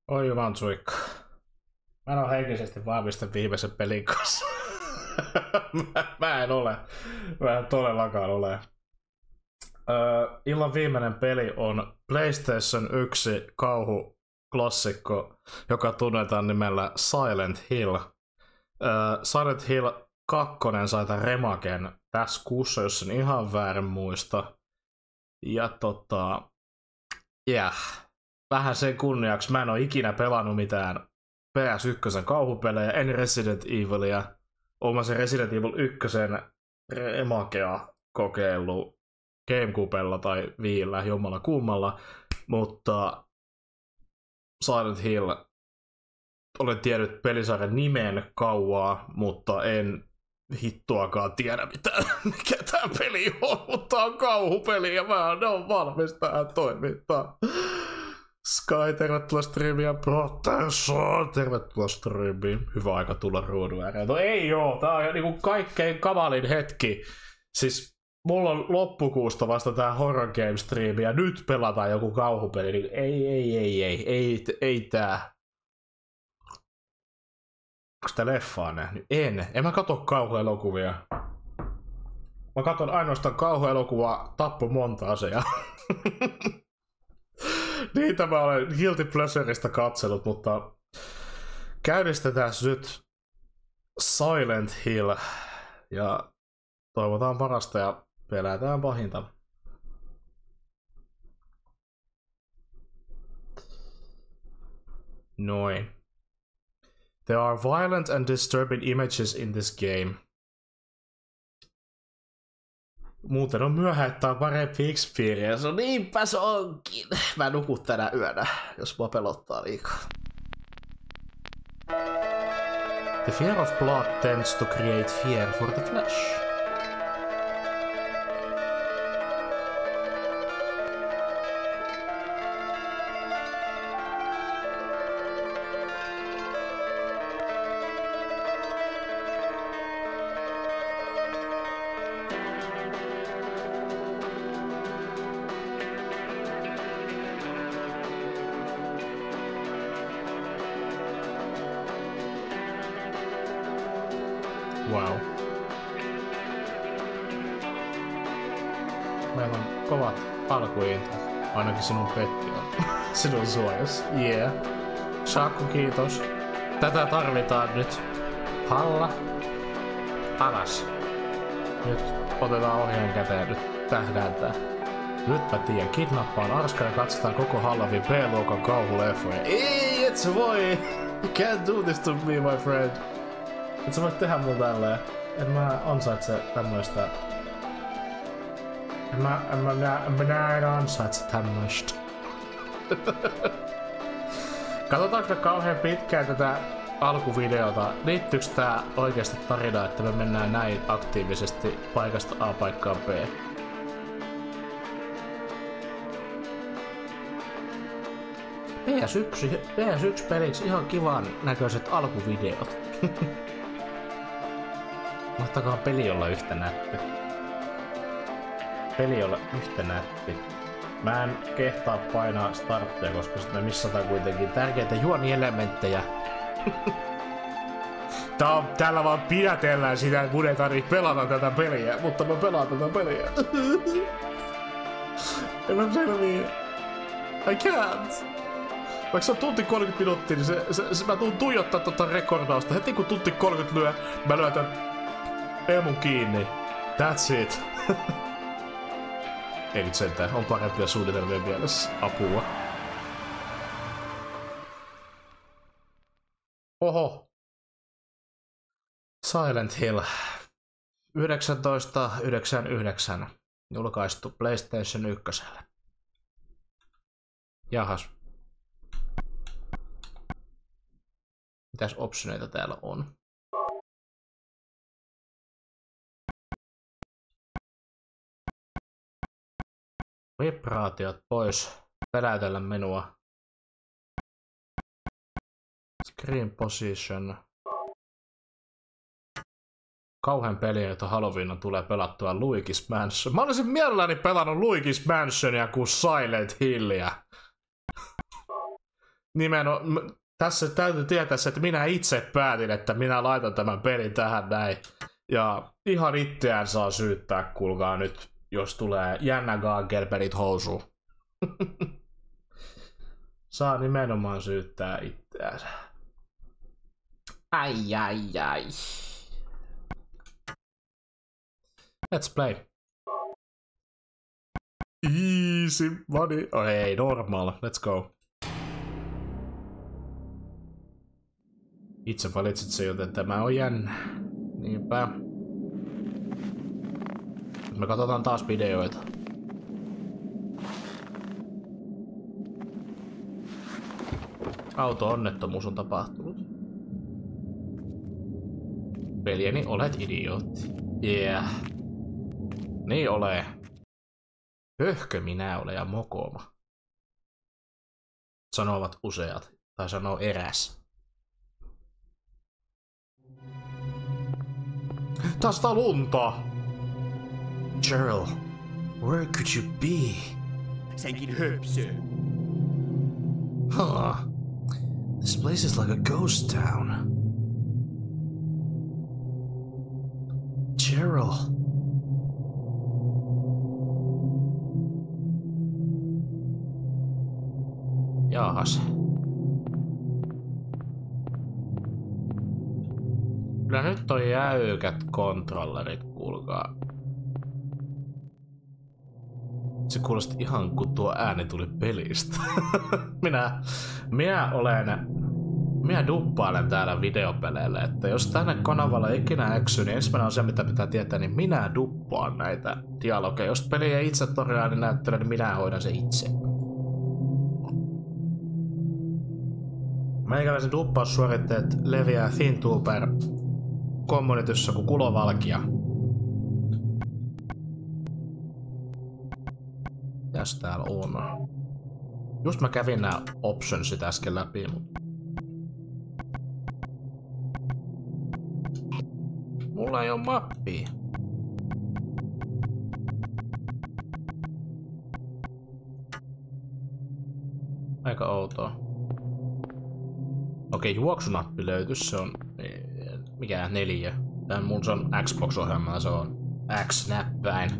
Oi juman suikka. Mä en oo henkisesti vahvista viimeisen pelin kanssa. mä en ole. Mä en todellakaan ole. Illan viimeinen peli on PlayStation 1 kauhuklassikko, joka tunnetaan nimellä Silent Hill. Silent Hill 2 sai tämän remaken tässä kuussa, jos en ihan väärin muista. Ja vähän sen kunniaksi mä en oo ikinä pelannut mitään PS1 kauhupelejä, en Resident Evilia. Oon mä sen Resident Evil 1 remakea kokeillut Gamecubella tai Viillä, jommalla kummalla, mutta Silent Hill, olen tiennyt pelisarjan nimen kauaa, mutta en hittoakaan tiedä mikä tää peli on, mutta on kauhupeli ja mä oon valmis tähän toimintaan. Sky, tervetuloa streamiin, Protesson, tervetuloa streamiin. Hyvä aika tulla ruudun ääreen. No ei oo, tää on niinku kaikkein kamalin hetki. Siis mulla on loppukuusta vasta tää Horror Game Stream ja nyt pelataan joku kauhupeli. Niin ei tää. Onks tää leffaa nähnyt? En mä katso kauhuelokuvia. Mä katon ainoastaan kauhuelokuvaa tappomontaaseja. Niitä mä olen Guilty Pleasureista katsellut, mutta käynnistetään nyt Silent Hill ja toivotaan parasta ja pelätään pahinta. Noin. There are violent and disturbing images in this game. Muuten on myöhä, että on parempi experience. No niinpä se onkin. Mä nukun tänä yönä, jos mua pelottaa liikaa. The fear of blood tends to create fear for the flesh. Wow. Meillä on kovat alkuintot. Ainakin sinun petti on. Sinun suojas. Yeah. Shaku, kiitos. Tätä tarvitaan nyt. Halla. Alas. Nyt otetaan ohjeen käteen. Nyt tähdääntää. Nyt mä tiedän. Kidnappaan Arska ja katsotaan koko Hallavin B-luokan kauhuleffoja. Ei, et sä voi! You can't do this to me, my friend. Et sä voit tehdä mulle tälleen. En mä ansaitse tämmöistä. Minä en ansaitse tämmöistä. Katsotaanko me kauhean pitkään tätä alkuvideota? Liittyykö tää oikeasti tarinaan, että me mennään näin aktiivisesti paikasta A paikkaan B? PS1 peliksi ihan kivan näköiset alkuvideot. Mahtakaa peli olla yhtä nätti. Peli olla yhtä nätti. Mä en kehtaa painaa starttia, koska me missataan kuitenkin tärkeitä juonielementtejä. Täällä vaan pidätellään sitä, että mun ei tarvitse pelata tätä peliä, mutta mä pelaan tätä peliä. En mä selviä. I can't. Vaikka se on tunti 30 minuuttia, niin mä tuun tuijottaa tota rekordausta. Heti kun tunti 30 lyö, mä lyön tän emun kiinni. That's it. Ei nyt sentään, on parempia suunnitelmia mielessä. Apua. Oho. Silent Hill. 1999. Julkaistu PlayStation 1. Jahas. Mitäs optioneita täällä on? Vibraatiot pois. Peläytellä menua. Screen position. Kauhean peli, jota Halloween tulee pelattua Luigi's Mansion. Mä olisin mielelläni pelannut Luigi's Mansionia kuin Silent Hillia. Tässä täytyy tietää se, että minä itse päätin, että minä laitan tämän pelin tähän näin. Ja ihan itseään saa syyttää, kuulkaa nyt, jos tulee jännä Gagerberit housuun. Saa nimenomaan syyttää itseään. Ai. Let's play. Easy money. Oh, ei, normal. Let's go. Itse valitsit se, joten tämä on jännä. Niinpä. Me katsotaan taas videoita. Auto-onnettomuus on tapahtunut. Veljeni, olet idiootti. Yeah. Niin ole. Höhkö minä olen ja mokoma. Sanovat useat. Tai sanoo eräs. Tästä lunta! Cheryl, where could you be? Senkin höpsö. Huh. This place is like a ghost town. Cheryl. Jaahas. Kyllä nyt on jäykät kontrollerit, kuulkaa. Se kuulosti ihan kun tuo ääni tuli pelistä. Minä duppailen täällä videopeleille, että jos tänne kanavalle ikinä eksy, niin ensimmäinen asia mitä pitää tietää, niin minä duppaan näitä dialogeja. Jos peli ei itse torjaa näyttele, niin minä hoidan se itse. Meikäläisen duppaussuoritteet leviää ThinTuber communityssä kuin kulovalkia. Mitäs täällä on? Just mä kävin nää optionsit äsken läpi, mutta mulla ei oo mappia. Aika outoa. Okei, juoksunappi löytys, se on mikä 4. Tän mun se on Xbox-ohjelmalla, se on X-näppäin.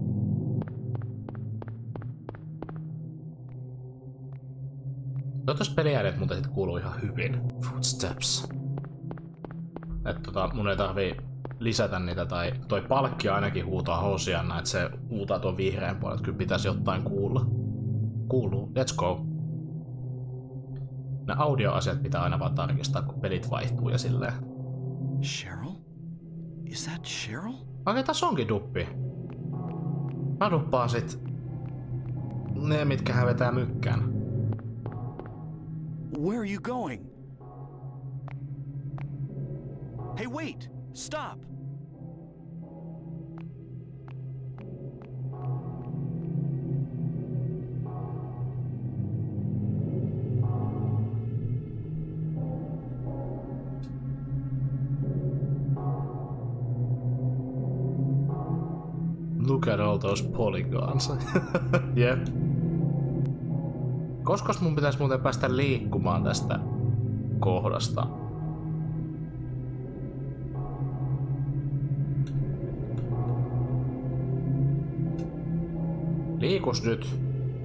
Toivottavasti peliäänet muuten sit kuuluu ihan hyvin. Footsteps. Että mun ei tarvii lisätä niitä, tai toi palkki ainakin huutaa housianna, että se huutaa tuon vihreän puolella, että kyllä pitäisi jotain kuulla. Kuuluu, let's go. Nämä audioasiat pitää aina vaan tarkistaa, kun pelit vaihtuu ja silleen. Cheryl? Is that Cheryl? Okei, tässä onkin duppi. Mä duppaan sit ne, mitkä hän vetää mykkään. Where are you going? Hey, wait! Stop! Look at all those polygons. Jep. Koskas mun pitäisi muuten päästä liikkumaan tästä kohdasta? Liikus nyt.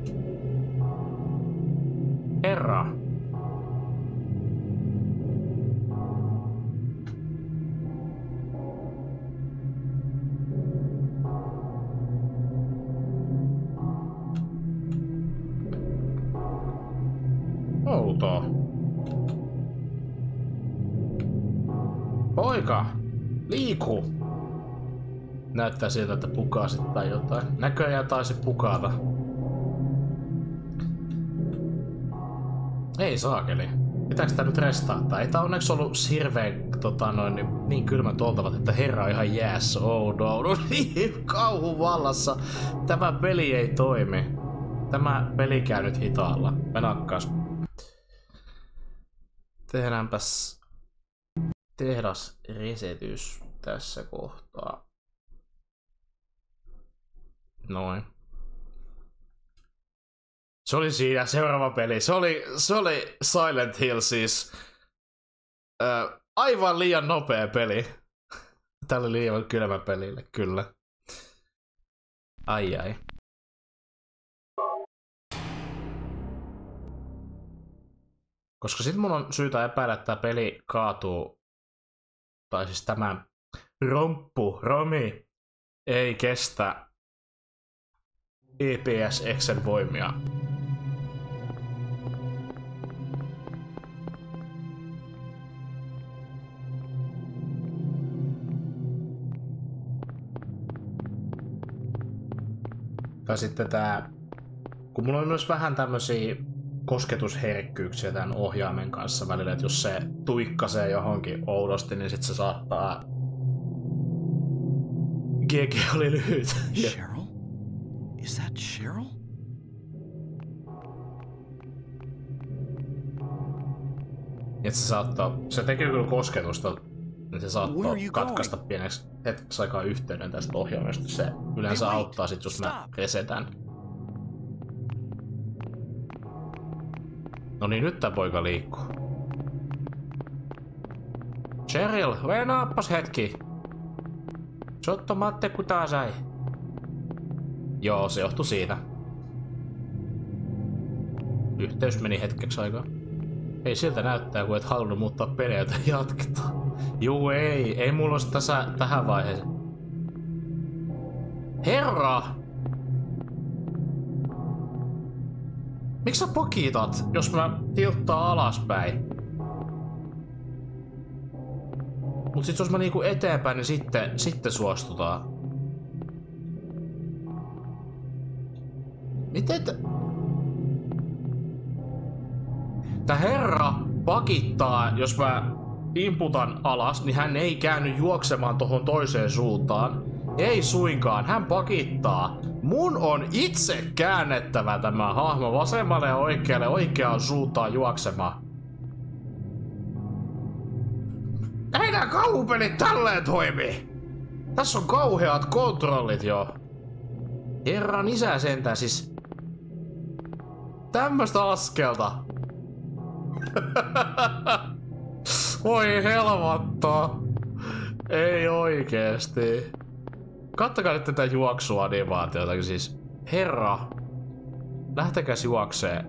Herra. Outoa. Poika, liiku! Näyttää siltä, että pukasit tai jotain. Näköjään taisi pukata. Ei saakeli. Pitääkö tää nyt restarttaa? Ei tää onneksi ollut hirveen niin kylmät oltavat, että herra on ihan jäässä. Oh no, no niin, kauhun vallassa. Tämä peli ei toimi. Tämä peli käy nyt hitaalla. Menakkaas. Tehdäänpäs tehdasresetys tässä kohtaa. Noin. Se oli siinä seuraava peli. Se oli Silent Hill siis. Aivan liian nopea peli. Tää oli liian kylmä pelille, kyllä. Ai. Koska sit mun on syytä epäillä, että tää peli kaatuu. Tai siis tämä Romi ei kestä EPS-Xen voimia. Tai sitten tää, kun mulla on myös vähän tämmösiä kosketusherkkyyksiä tämän ohjaimen kanssa välillä, että jos se tuikkasee johonkin oudosti, niin sit se saattaa... GG oli lyhyt. Cheryl? Is that Cheryl? Et se tekee kyllä kosketusta, niin se saattaa katkaista pieneksi hetkeksi aikaa yhteyden tästä ohjaimesta. Se yleensä auttaa sit, jos mä resetän. No niin, nyt tää poika liikkuu. Cheryl, venaappas hetki. Sotto Matte kutaa sai. Joo, se johtui siitä. Yhteys meni hetkeksi aikaa. Ei siltä näyttää, kun et halunnut muuttaa peliä, joten jatketaan. Juu, ei mulla olisi tähän vaiheeseen. Herra! Miksi sä pakitat, jos mä tilttaa alaspäin? Mut sit jos mä niinku eteenpäin, niin sitten suostutaan. Miten tää herra pakittaa, jos mä imputan alas, niin hän ei käänny juoksemaan tohon toiseen suuntaan. Ei suinkaan, hän pakittaa. Mun on itse käännettävä tämä hahmo vasemmalle ja oikeaan suuntaan juoksemaan. Ei nää kauhupelit tälleen toimi! Tässä on kauheat kontrollit jo. Herran isä sentään siis. Tämmöstä askelta. Voi helvattaa. Ei oikeesti. Kattokaa nyt tätä juoksuanimaatiota, siis herra, lähtekäs juoksee.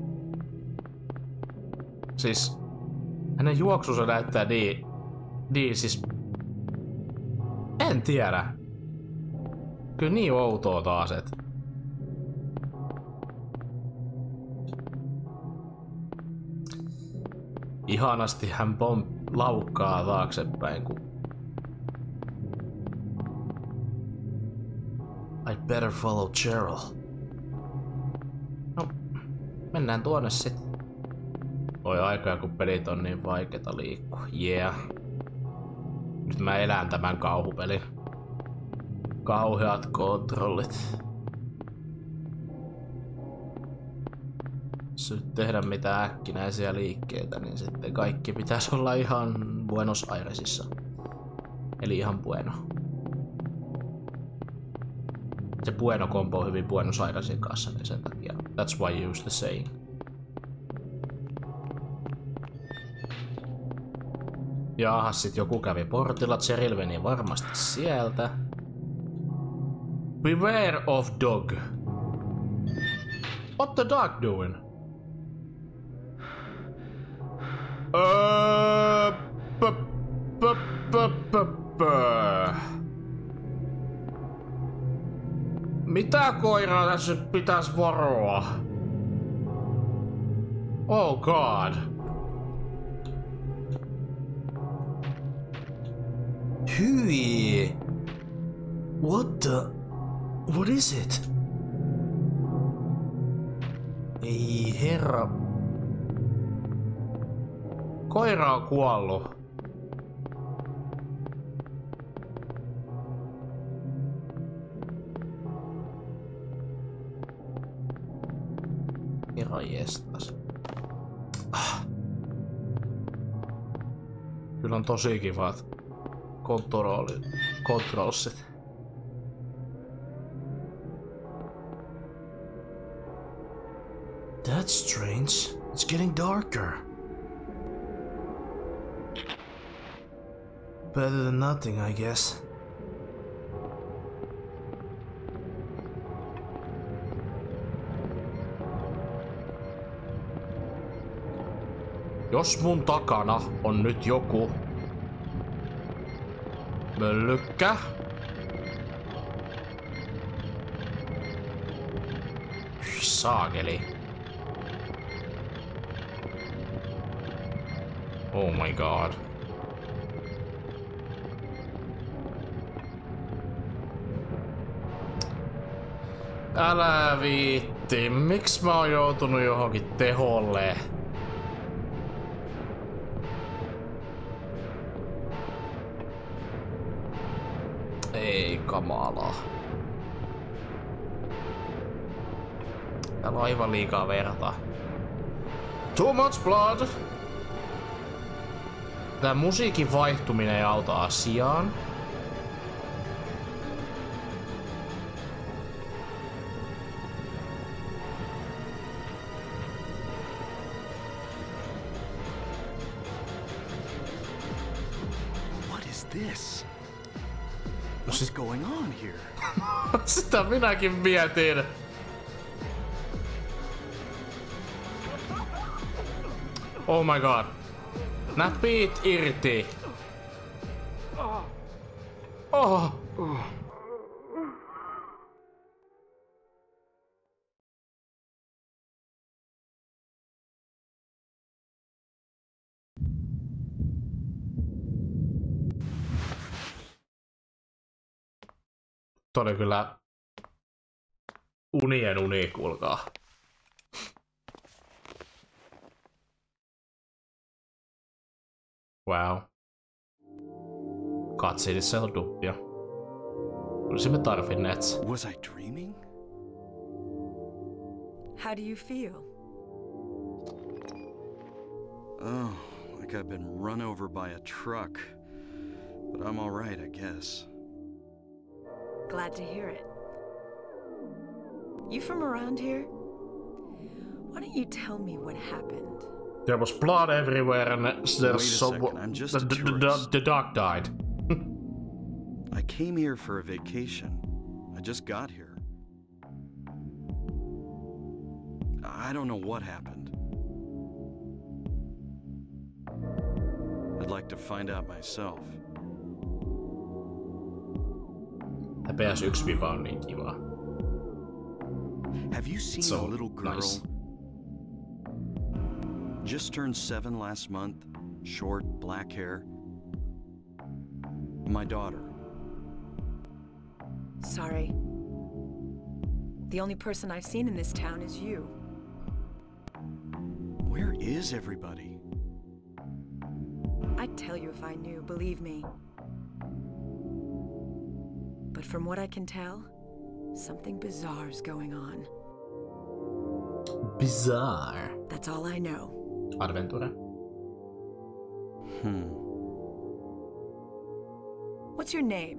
Siis hänen juoksunsa näyttää niin siis en tiedä. Kyllä niin outoa taas, et. Ihanasti hän laukkaa taaksepäin, kun I better follow Cheryl. No, mennään tuonne sit. Voi aikaa, kun pelit on niin vaikeeta liikkua. Yeah. Nyt mä elän tämän kauhupelin. Kauheat kontrollit. Jos nyt tehdä mitään äkkinäisiä liikkeitä, niin sitten kaikki pitäisi olla ihan Buenos Airesissa. Eli ihan bueno. Se bueno-kombo on hyvin Buenos Airesin kanssa, niin sen takia. That's why you use the saying. Jaha, sit joku kävi portilla, Cheryl meni varmasti sieltä. Beware of dog. What the dog doing? Mitä koiraa tässä pitäis varoa? Oh god. Hyi. What is it? Ei herra. Koira on kuollut. Herra jestas. Kyllä on tosi kivat kontrolsit. That's strange. It's getting darker. Better than nothing, I guess. Jos mun takana on nyt joku möllykkä, saakeli. Oh my god. Älä viitti, miksi mä oon joutunut johonkin teholle? Ei kamalaa. Täällä on aivan liikaa verta. Too much blood! Tää musiikin vaihtuminen ei auta asiaan. What is this? What's going on here? Sitä minäkin mietin. Oh my god. Näpit irti. Oh. Tuo oli kyllä unien uni, kuulkaa. Wow. Cutsceneissa on duppia. Olisimme tarvinneet. Was I dreaming? How do you feel? Oh, like I've been run over by a truck. But I'm all right, I guess. Glad to hear it. You from around here? Why don't you tell me what happened? There was blood everywhere and there's I'm just a tourist. the dog died. I came here for a vacation. I just got here. I don't know what happened. I'd like to find out myself. PS1 on niin kiva. Have you seen So a little girl? nice. Just turned 7 last month. Short, black hair. My daughter. Sorry. The only person I've seen in this town is you. Where is everybody? I'd tell you if I knew, believe me. But from what I can tell, something bizarre's going on. Bizarre. That's all I know. Adventure. What's your name?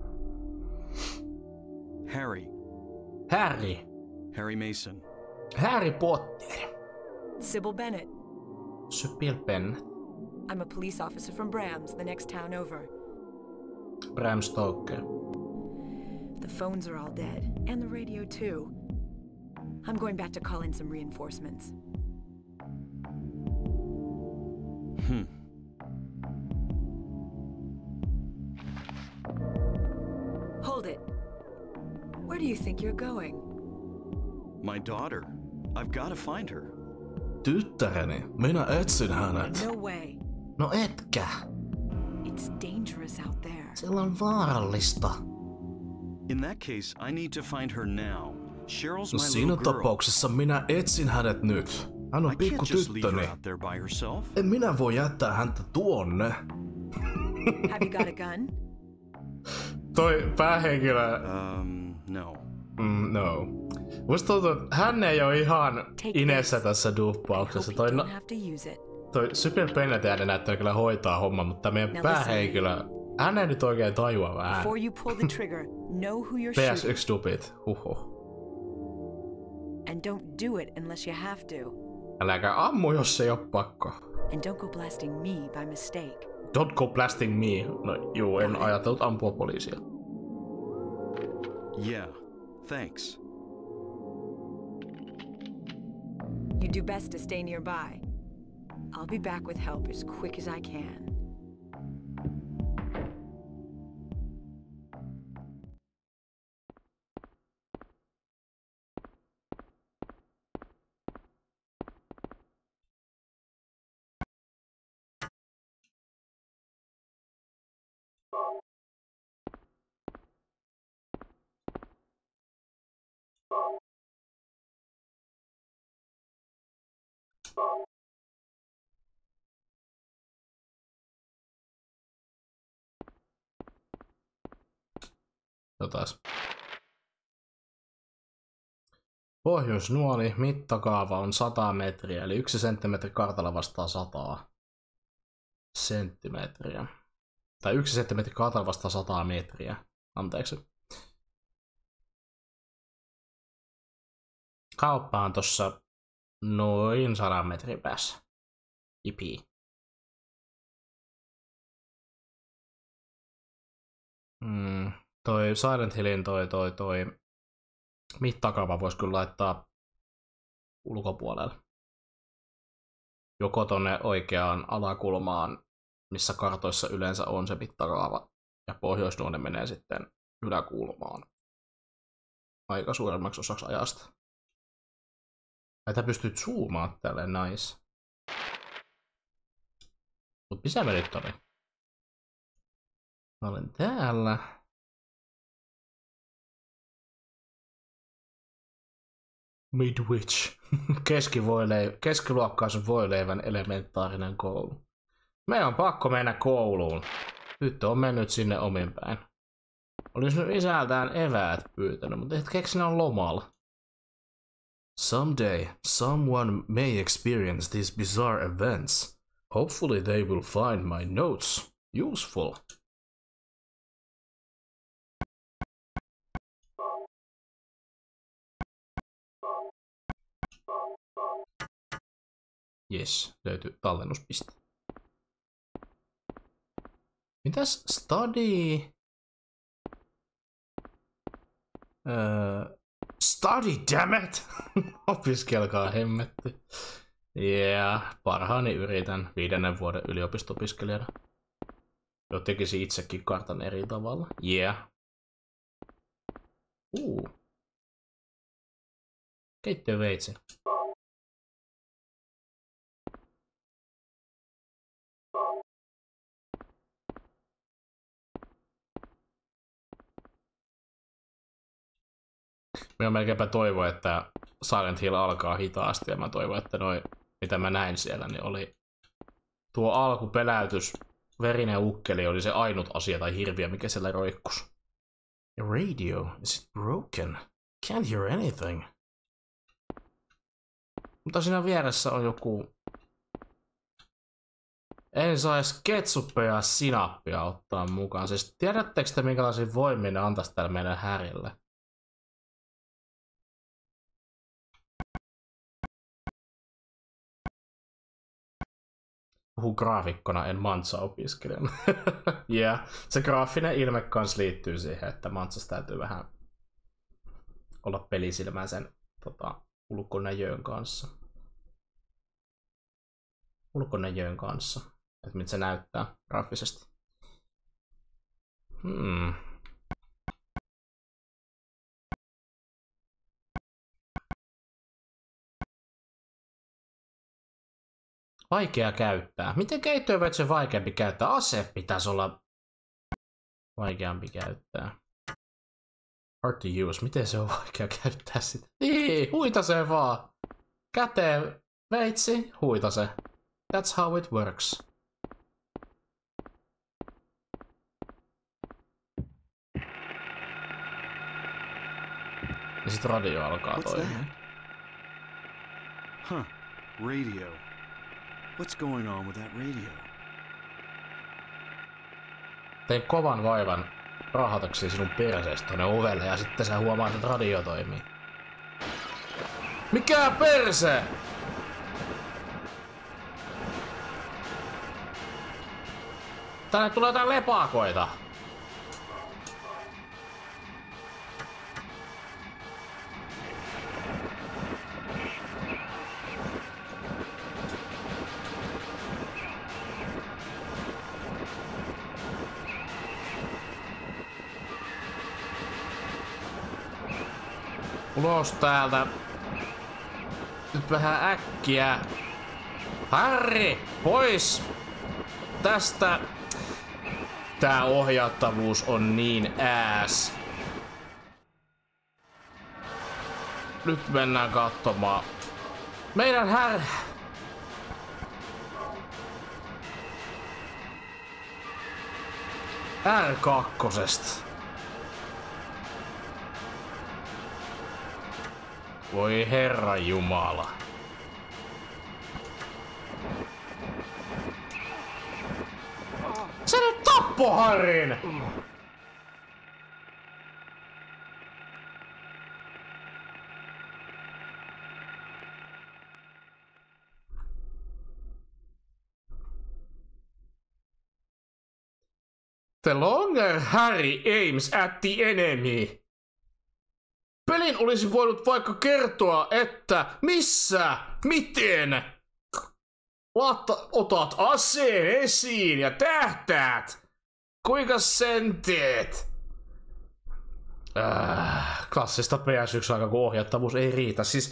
Harry. Harry Mason. Harry Potter. Sybil Bennett. Sybil Bennett. I'm a police officer from Brams, the next town over. Bram Stoker. The phones are all dead, and the radio too. I'm going back to call in some reinforcements. Hold it. Where do you think you're going? My daughter. I've got to find her. Tyttäreni, minä etsin hänet. No way. No etkä. It's dangerous out there. Siellä on vaarallista. In that case, I need to find her now. Cheryl's No my siinä little girl. tapauksessa minä etsin hänet nyt. Hän on I pikku can't just leave her tyttöni. out there by herself. En minä voi jättää häntä tuonne. Have you got a gun? Toi päähenkilö... No. No. Musta tuntuu, että hän ei ole ihan Take inessä this. tässä I duppauksessa. hope you Toi, don't have to use it. toi Sybil Bennett näyttää kyllä hoitaa homman, mutta meidän Now päähenkilö... Hän ei nyt oikein tajua vähän. Before you pull the trigger, know who you're shooting. PS1 dupit. Huhhuh. And don't do it unless you have to. Äläkä ammu, jos ei oo pakko. And don't go blasting me by mistake. Don't go blasting me. No juu, en ajatellut ampua poliisia. Yeah, thanks. You do best to stay nearby. I'll be back with help as quick as I can. Jotais. Pohjoisnuoli, mittakaava on 100 metriä, eli 1 senttimetri kartalla vastaa 100 senttimetriä. Tai 1 senttimetri kartalla vastaa 100 metriä. Anteeksi. Kauppa on tossa noin 100 metrin päässä. Ipi. Toi Silent Hillin toi mittakaava voisi kyllä laittaa ulkopuolelle. Joko tonne oikeaan alakulmaan, missä kartoissa yleensä on se mittakaava, ja pohjoisnuoli menee sitten yläkulmaan aika suuremmaksi osaksi ajasta. Näitä pystyy zoomaan tälleen nice. Mut missä me nyt oli? Mä olen täällä. Midwich. Keskiluokkaisen voileivän elementaarinen koulu. Meidän on pakko mennä kouluun. Tyttö on mennyt sinne omin päin. Olisi nyt isältään eväät pyytänyt, mutta et keksi ne on lomalla. Someday, someone may experience these bizarre events. Hopefully they will find my notes useful. Yes, löytyy tallennuspiste. Mitäs study? Study, damn it! Opiskelkaa hemmetti. Yeah, parhaani yritän 5. vuoden yliopisto-opiskelijana. Jo tekisi itsekin kartan eri tavalla. Yeah. Keittiöveitsi. Minä melkeinpä toivon, että Silent Hill alkaa hitaasti ja mä toivon, että noi, mitä mä näin siellä, niin oli tuo alkupeläytys, verinen ukkeli oli se ainut asia tai hirviö, mikä siellä roikkus. Radio, is it broken? Can't hear anything. Mutta siinä vieressä on joku... En saisi ketsuppia ja sinappia ottaa mukaan. Siis tiedättekö te minkälaisia voimia ne antaisi täällä meidän Härille? Puhun graafikkona, en mantsa-opiskelijana. Yeah. Se graafinen ilme kans liittyy siihen, että mantsassa täytyy vähän olla pelisilmää sen ulkonäjöön kanssa. Että miltä se näyttää graafisesti. Vaikea käyttää. Miten keittiöveitsi vaikeampi käyttää? Ase pitäisi olla vaikeampi käyttää. Hard to use. Miten se on vaikea käyttää sitä? Niin, huitasee vaan. Käteen veitsi, huitase. That's how it works. Ja sit radio alkaa toimia. Huh, radio. What's going on with that radio? Tein kovan vaivan rahatakseni sinun perseestä tonne ovelle ja sitten sä huomaat, että radio toimii. Mikä perse? Tänne tulee jotain lepakoita. Ulos täältä. Nyt vähän äkkiä. Harry, pois tästä. Tää ohjattavuus on niin ääs. Nyt mennään katsomaan. Meidän R2. Voi herra jumala. Se nyt tappoi Harryn! The longer Harry aims at the enemy. Pelin olisi voinut vaikka kertoa, että missä, miten otat aseen esiin ja tähtäät. Kuinka sen teet? Klassista PS1-aikaa, kun ohjattavuus ei riitä. Siis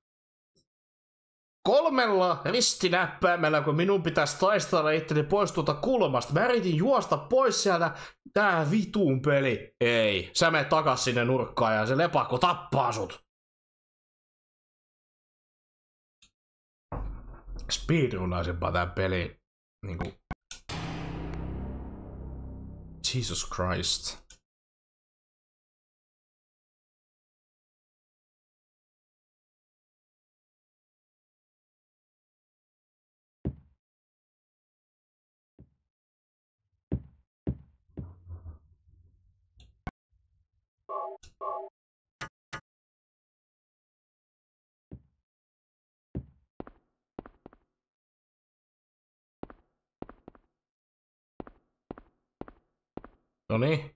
3 ristinäppäimellä, kun minun pitäisi taistella itteni pois tuolta kulmasta. Mä yritin juosta pois sieltä. Tää vitun peli. Ei. Sä menet takas sinne nurkkaan ja se lepakko tappaa sut. Speedrunnaisinpa tää peli. Niinku. Jesus Christ. Noniin.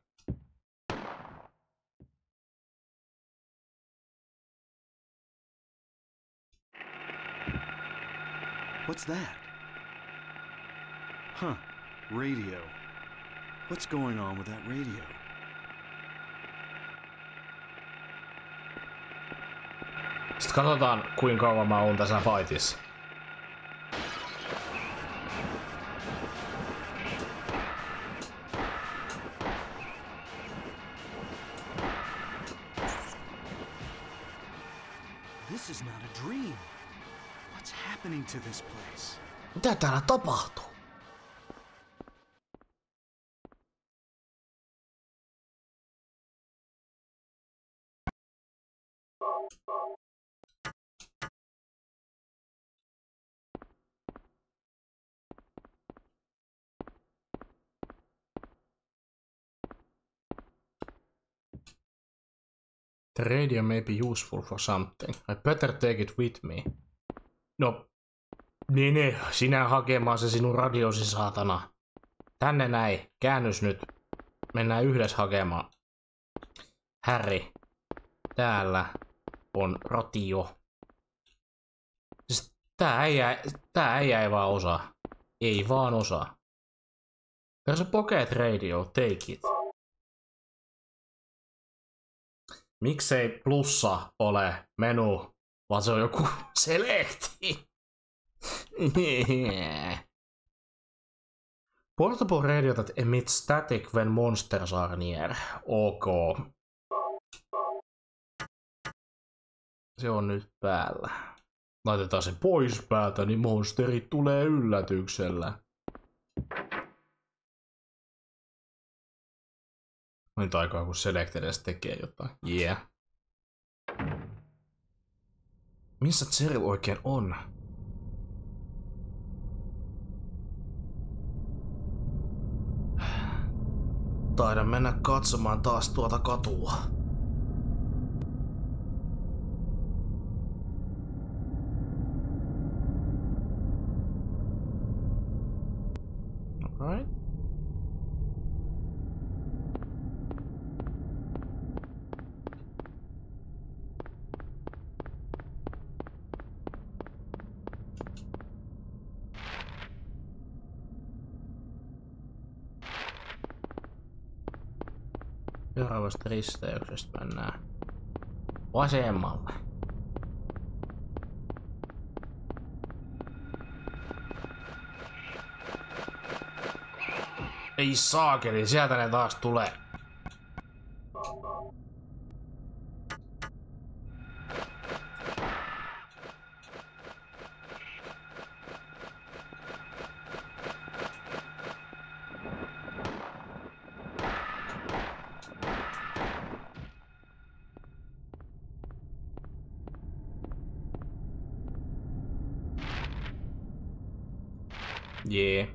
What's that? Huh. Radio. What's going on with that radio? Sitten katsotaan, kuinka kauan mä oon tässä fightissa. This is not a dream. What's happening to this place? Mitä täällä tapahtuu? The radio may be useful for something. I better take it with me. No, niin, sinä hakemaan se sinun radiosi, saatana. Tänne näin, käännys nyt. Mennään yhdessä hakemaan. Harry, täällä on radio. Siis tää ei vaan osaa. Ei vaan osaa. There's a pocket radio, take it. Miksei plussa ole menu, vaan se on joku selekti. Portable radio that emits static when monsters are near. Ok. Se on nyt päällä. Laitetaan se pois päältä, niin monsterit tulee yllätyksellä. Nyt aikaa, kun Select edes tekee jotain. Yeah. Missä Cheryl oikein on? Taidan mennä katsomaan taas tuota katua. Seuraavasta risteyksestä mennään vasemmalle. Ei saakeli, sieltä ne taas tulee. Jee.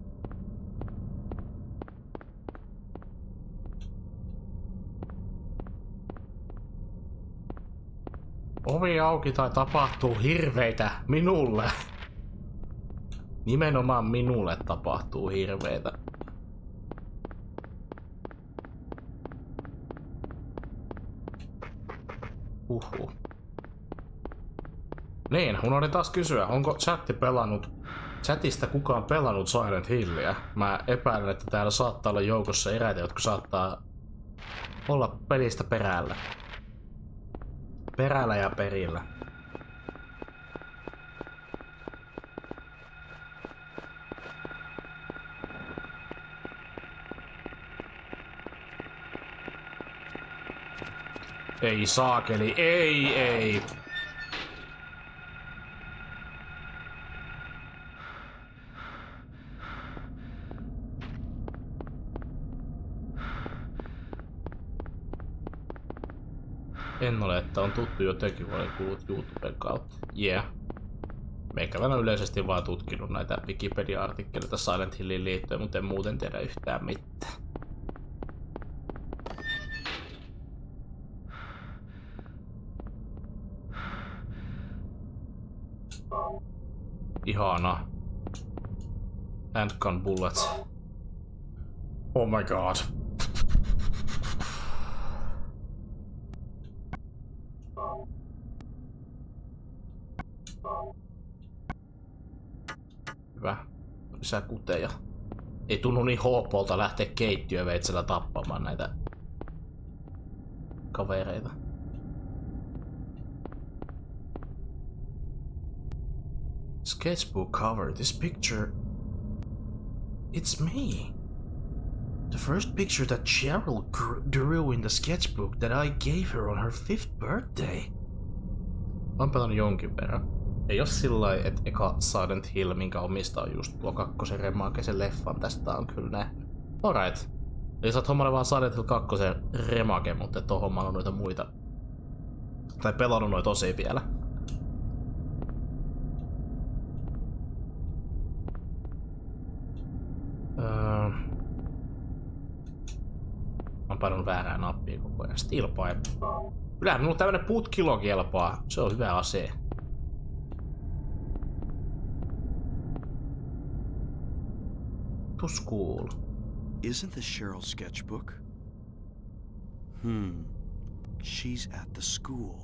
Ovi auki tai tapahtuu hirveitä minulle. Nimenomaan minulle tapahtuu hirveitä. Niin, unohdin taas kysyä, onko chatista kukaan pelannut Silent Hillia? Mä epäilen, että täällä saattaa olla joukossa eräitä, jotka saattaa olla pelistä perällä. Perällä ja perillä. Ei saakeli, ei. En ole, että on tuttu jotenkin, vaan kuullut YouTuben kautta. Yeah. Meikäläinen on yleisesti vaan tutkinut näitä Wikipedia-artikkeleita Silent Hilliin liittyen, mutta en muuten tiedä yhtään mitään. Ihana. Handgun bullets. Oh my god. Hyvä. Lisää kuteja. Ei tunnu niin hoopolta lähteä keittiöveitsellä tappamaan näitä kavereita. Sketchbook cover. This picture. It's me. The first picture that Cheryl drew in the sketchbook that I gave her on her 5th birthday. Olen pelannut jonkin verran. Ei oo sillai, että eka Silent Hill, minkä omistaa just tuo kakkosen remakeisen leffan, tästä on kyllä nähnyt. Alright. Eli sä oot hommannut vaan Silent Hill 2 remake, mutta et oo hommannut noita muita. Tai pelannut noita osia vielä. Mä oon painanut väärää nappia koko ajan. Steel pipe. Kyllähän minulla tämmönen putkilo kelpaa. Se on hyvä ase. To school. Isn't this Cheryl's sketchbook? She's at the school.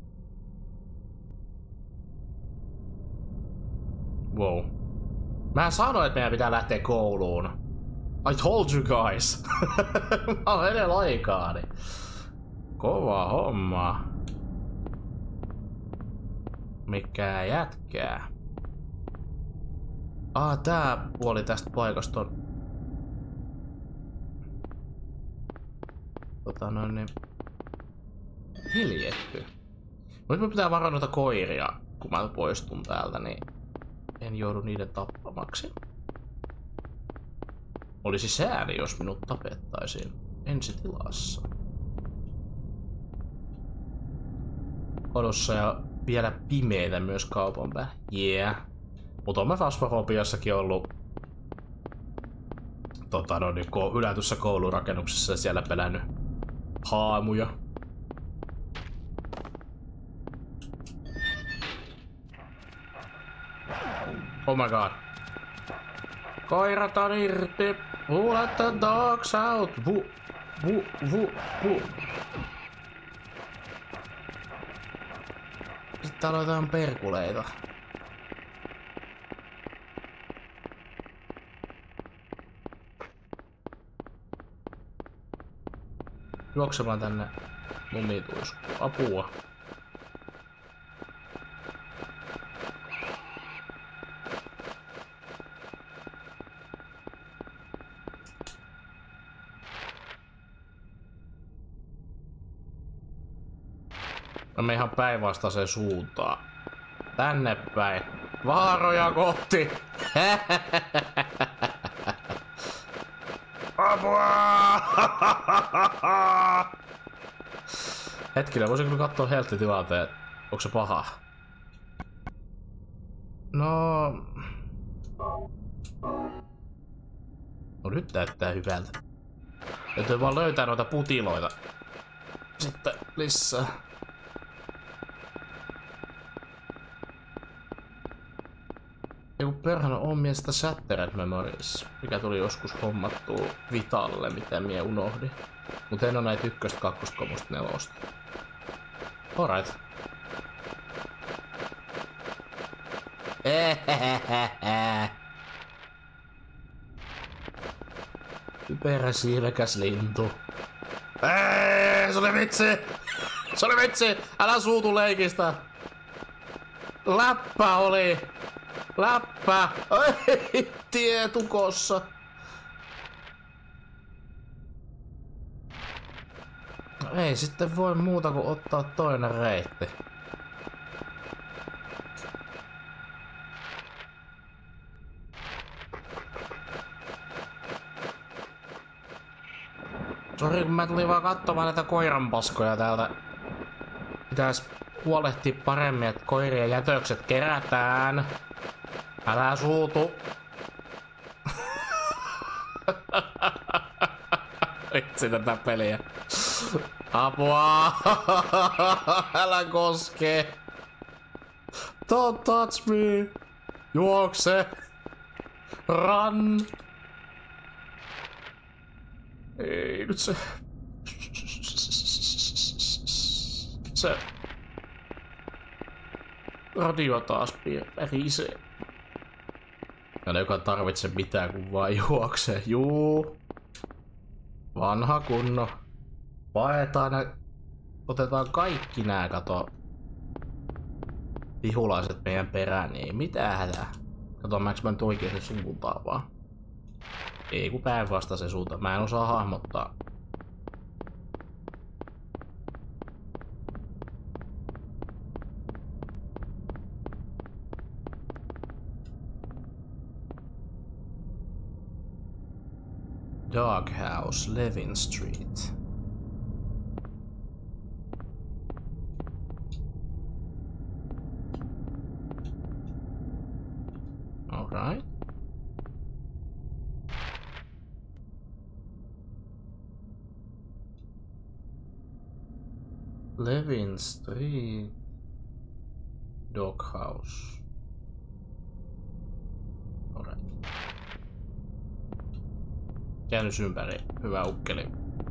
Wow. Mä sanoin, että meidän pitää lähteä kouluun. I told you guys. Mä oon edellä aikaani. Kova homma. Mikä jätkää? Tää puoli tästä paikasta on... niin... hiljetty. Nyt me pitää varoa noita koiria, kun mä poistun täältä, niin en joudu niiden tappamaksi. Olisi sääli, jos minut tapettaisiin ensitilassa. Kodossa ja vielä pimeitä myös kaupan päällä. Yeah. Mutta on mä Fasmofobiassakin ollut hylätyssä koulurakennuksessa ja siellä pelännyt haamuja. Oh my god. Koirat on irti. Let the dogs out. Vu. Sitten täällä on jotain perkuleita. juoksemaan tänne lumituiskuun. Apua. Me ihan päinvastaiseen suuntaan. Tänne päin. Vaaroja kohti. Apua! Hetkinen, voisin kyllä katsoa helttitilanteen. Onko se paha? No nyt näyttää hyvältä. Täytyy vaan löytää noita putiloita. Sitten lisää. Joku perhana on mielestä Shattered Memories, mikä tuli joskus hommattua Vitalle, mitä mie unohdin. Mut en oo näitä 1, 2, 3, 4. Alright. Typeräsiivekäs lintu. Se oli vitsi! Se oli vitsi! Älä suutu leikistä! Läppä oli! Läppä! Ei, tietukossa! Ei sitten voi muuta kuin ottaa toinen reitti. Sori, kun mä tulin vaan katsomaan näitä koiranpaskoja täältä. Pitäis huolehtia paremmin, että koirien jätökset kerätään. Älä suutu. Vitsi tätä peliä. Apua! Älä koske! Don't touch me! Juokse! Run! Ei, nyt se... Se... Radio taas pärisee. Ja joka tarvitse mitään, kun vaan juoksee. Juu. Vanha kunno. Paetaan ja otetaan kaikki nää, kato. Vihulaiset meidän perään, niin ei mitään hätää. Kato, mä nyt oikein se suuntaan vaan. Ei kun päinvastaisen suuntaan. Mä en osaa hahmottaa. Doghouse, Levin Street. All right. Levin Street, Doghouse. All right. Käännys ympäri, hyvä ukkeli.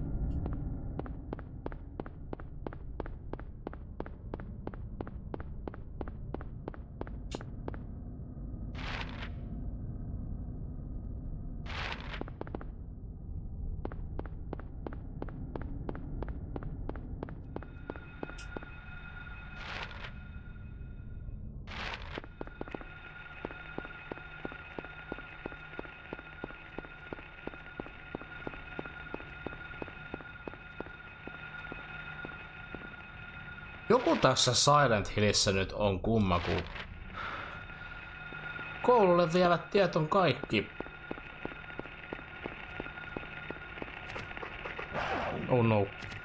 Joku tässä Silent Hillissä nyt on kumma, kun koululle vievät tiet on kaikki. Oh no.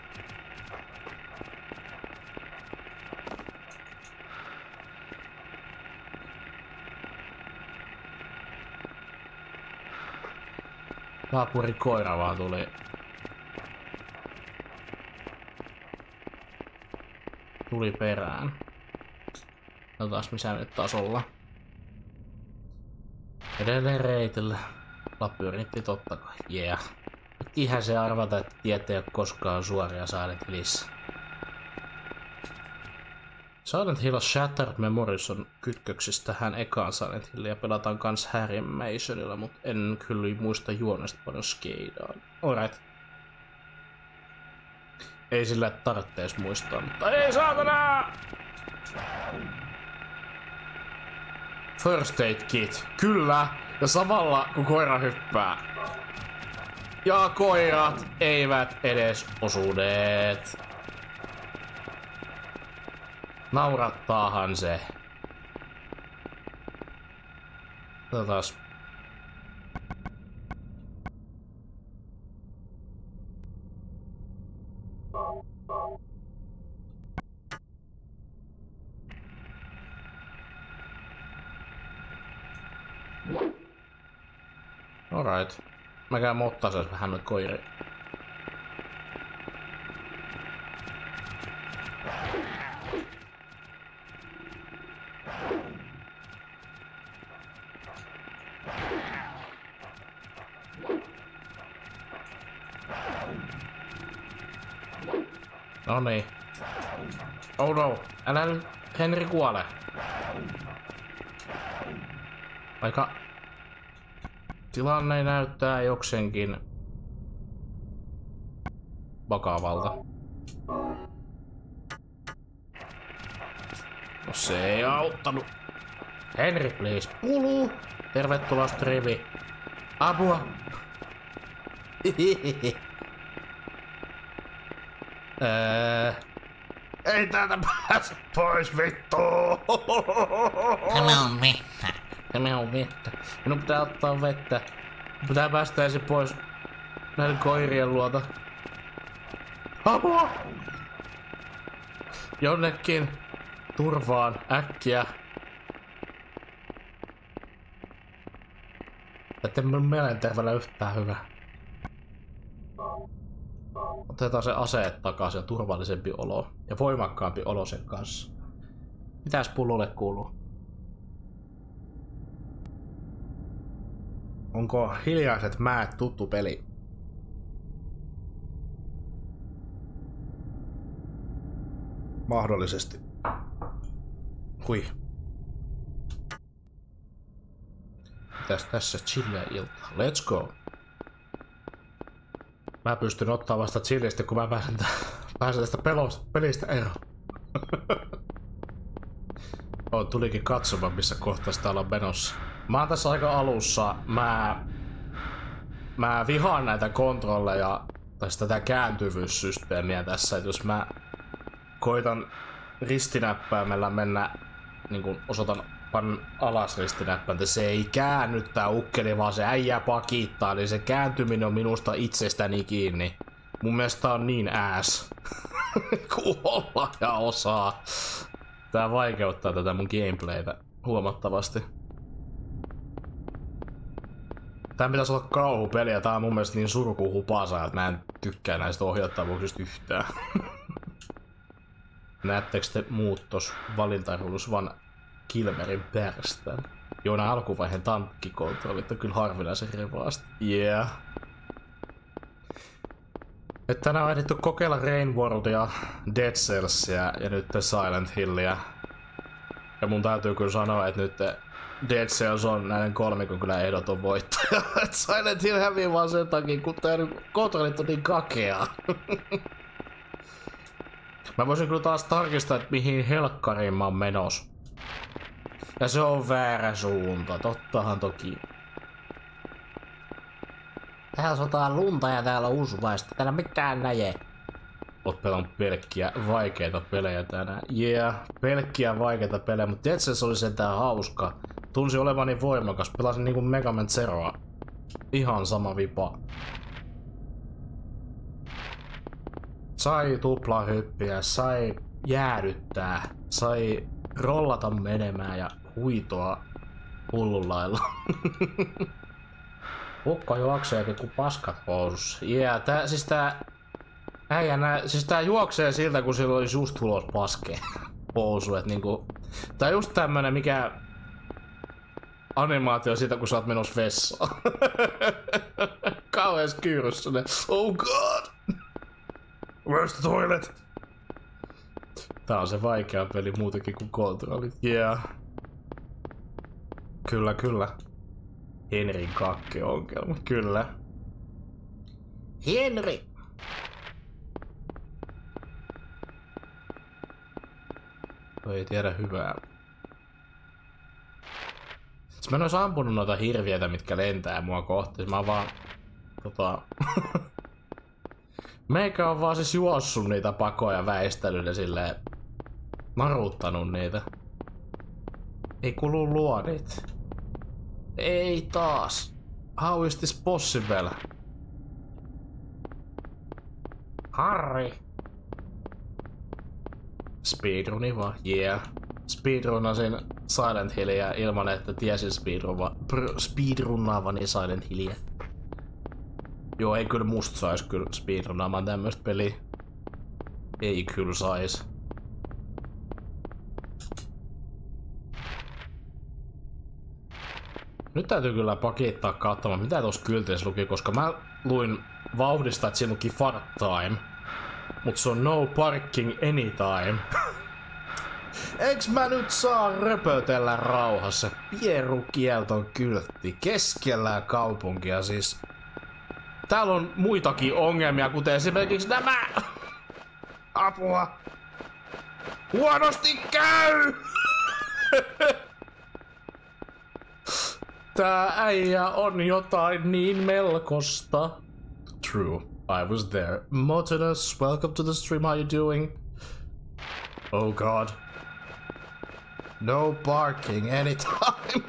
Naapuri koira vaan tuli. Tuli perään. Katsotaan missä nyt taas ollaan. Edelleen reitillä. Labyrintti totta kai. Yeah. Ihan se arvata, että tiet ei ole koskaan suoria Silent Hillissä. Silent Hill Shattered Memories on kytköksissä tähän ekaan Silent Hilliin ja pelataan kans Harry Masonilla, mut en kyllä muista juonesta paljon skeidaan. Alright. Ei sille tarvitse muistaa, mutta ei saatana! First aid kit, kyllä. Ja samalla kun koira hyppää. Ja koirat eivät edes osuneet. Naurattaahan se. Taas. Alright. Mä käyn mottasas vähän noita koiria. Noniin. Oh no, älä nyt Henri kuole. Aika tilanne näyttää jokseenkin vakavalta. No se ei auttanut. Henry, please. Pulu. Tervetuloa strivi. Apua. Ei täältä pääse pois, vittu. Tämä on vettä. Tämä on vettä. Minun pitää ottaa vettä. Minun pitää päästä ensin pois näiden koirien luota. Apua! Jonnekin turvaan äkkiä. Ettei minun mielenterveydellä yhtään hyvä. Otetaan se aseet takaisin ja turvallisempi olo. Ja voimakkaampi olo sen kanssa. Mitäs Pullulle kuuluu? Onko Hiljaiset mäet tuttu peli? Mahdollisesti. Hui. Mitäs tässä chillia ilta? Let's go. Mä pystyn ottaa vasta chillistä, kun mä pääsen tästä pelistä eroon. Tulikin katsomaan, missä kohtaa sitä ollaan menossa. Mä oon tässä aika alussa. Mä vihaan näitä kontrolleja tai tätä kääntyvyyssysteemiä tässä, että jos mä koitan ristinäppäimellä mennä, niin kun osoitan panen alas ristinäppäin, että se ei käänny tää ukkeli, vaan se äijä pakittaa, eli se kääntyminen on minusta itsestäni kiinni. Mun mielestä on niin ääs, kun olla ja osaa. Tää vaikeuttaa tätä mun gameplaytä huomattavasti. Tää pitäisi olla kauhupeli ja tää on mun mielestä niin surkuhupasa, että mä en tykkää näistä ohjattavuuksista yhtään. Näettekö te muut tos valintaruudus vaan Kilmerin pärstään? Joo, nää alkuvaiheen tankkikontrollit on kyllä harvinaisen rivaasti. Yeah. Et tänään on ehditty kokeilla Rain Worldia, Dead Cellsia ja nyt Silent Hillia. Ja mun täytyy kyllä sanoa, että nyt Dead Cells on näiden kolmikon kyllä ehdoton voittaja. Et Silent Hill hävii vaan sen takia, kun tää kontrollit on niin kakeaa. Mä voisin kyllä taas tarkistaa, että mihin helkkariin mä oon menossa. Ja se on väärä suunta, tottahan toki. Täällä sotaan lunta ja täällä on usuvaista, täällä mitään näje. Oot pelannut pelkkiä vaikeita pelejä tänään. Yeah, pelkkiä vaikeita pelejä, mutta Dead Cells oli sentään hauska. Tunsi olevani voimakas, pelasin niinku Mega Man Zeroa. Ihan sama vipa. Sai tuplahyppiä, sai jäädyttää, sai rollata menemään ja huitoa hullunlailla. Ukko juoksee joku paskat housussa. Yeah, tää juoksee siltä, kun sillä olisi just tulos paskeen housu, et niinku. Tää on just tämmönen mikä animaatio siitä, kun sä oot menossa vessaan. Kauhees kyyryssä ne. Oh god! Where's the toilet? Tää on se vaikea peli muutenkin kuin kontrollit. Yeah. Kyllä, kyllä. Henrin kakkeongelma. Kyllä. Henri! Ei tiedä hyvää. Mä en ois ampunut noita hirviöitä, mitkä lentää mua kohti. Mä vaan... Meikä on vaan siis juossut niitä pakoja väistellyt ja silleen... Naruuttanut niitä. Ei kulu luodit. Ei taas. How is this possible? Harri. Speedruni vaan, yeah. Speedrunasin Silent Hillia ilman, että tiesin speedrunnaavani Silent Hillia. Joo, ei kyllä musta sais kyllä speedrunnaamaan tämmöstä peliä. Ei kyllä sais. Nyt täytyy kyllä pakittaa katsomaan, mitä tuossa kyltissä luki, koska mä luin vauhdista, että siinä luki fart time. Mut se on no parking anytime. Eiks mä nyt saa röpötellä rauhassa? Pierukielton kyltti keskellä kaupunkia siis. Täällä on muitakin ongelmia, kuten esimerkiksi nämä. Apua. Huonosti käy! Tää äijä on jotain niin melkosta. True, I was there. Motinus, welcome to the stream, how you doing? Oh god. No barking anytime.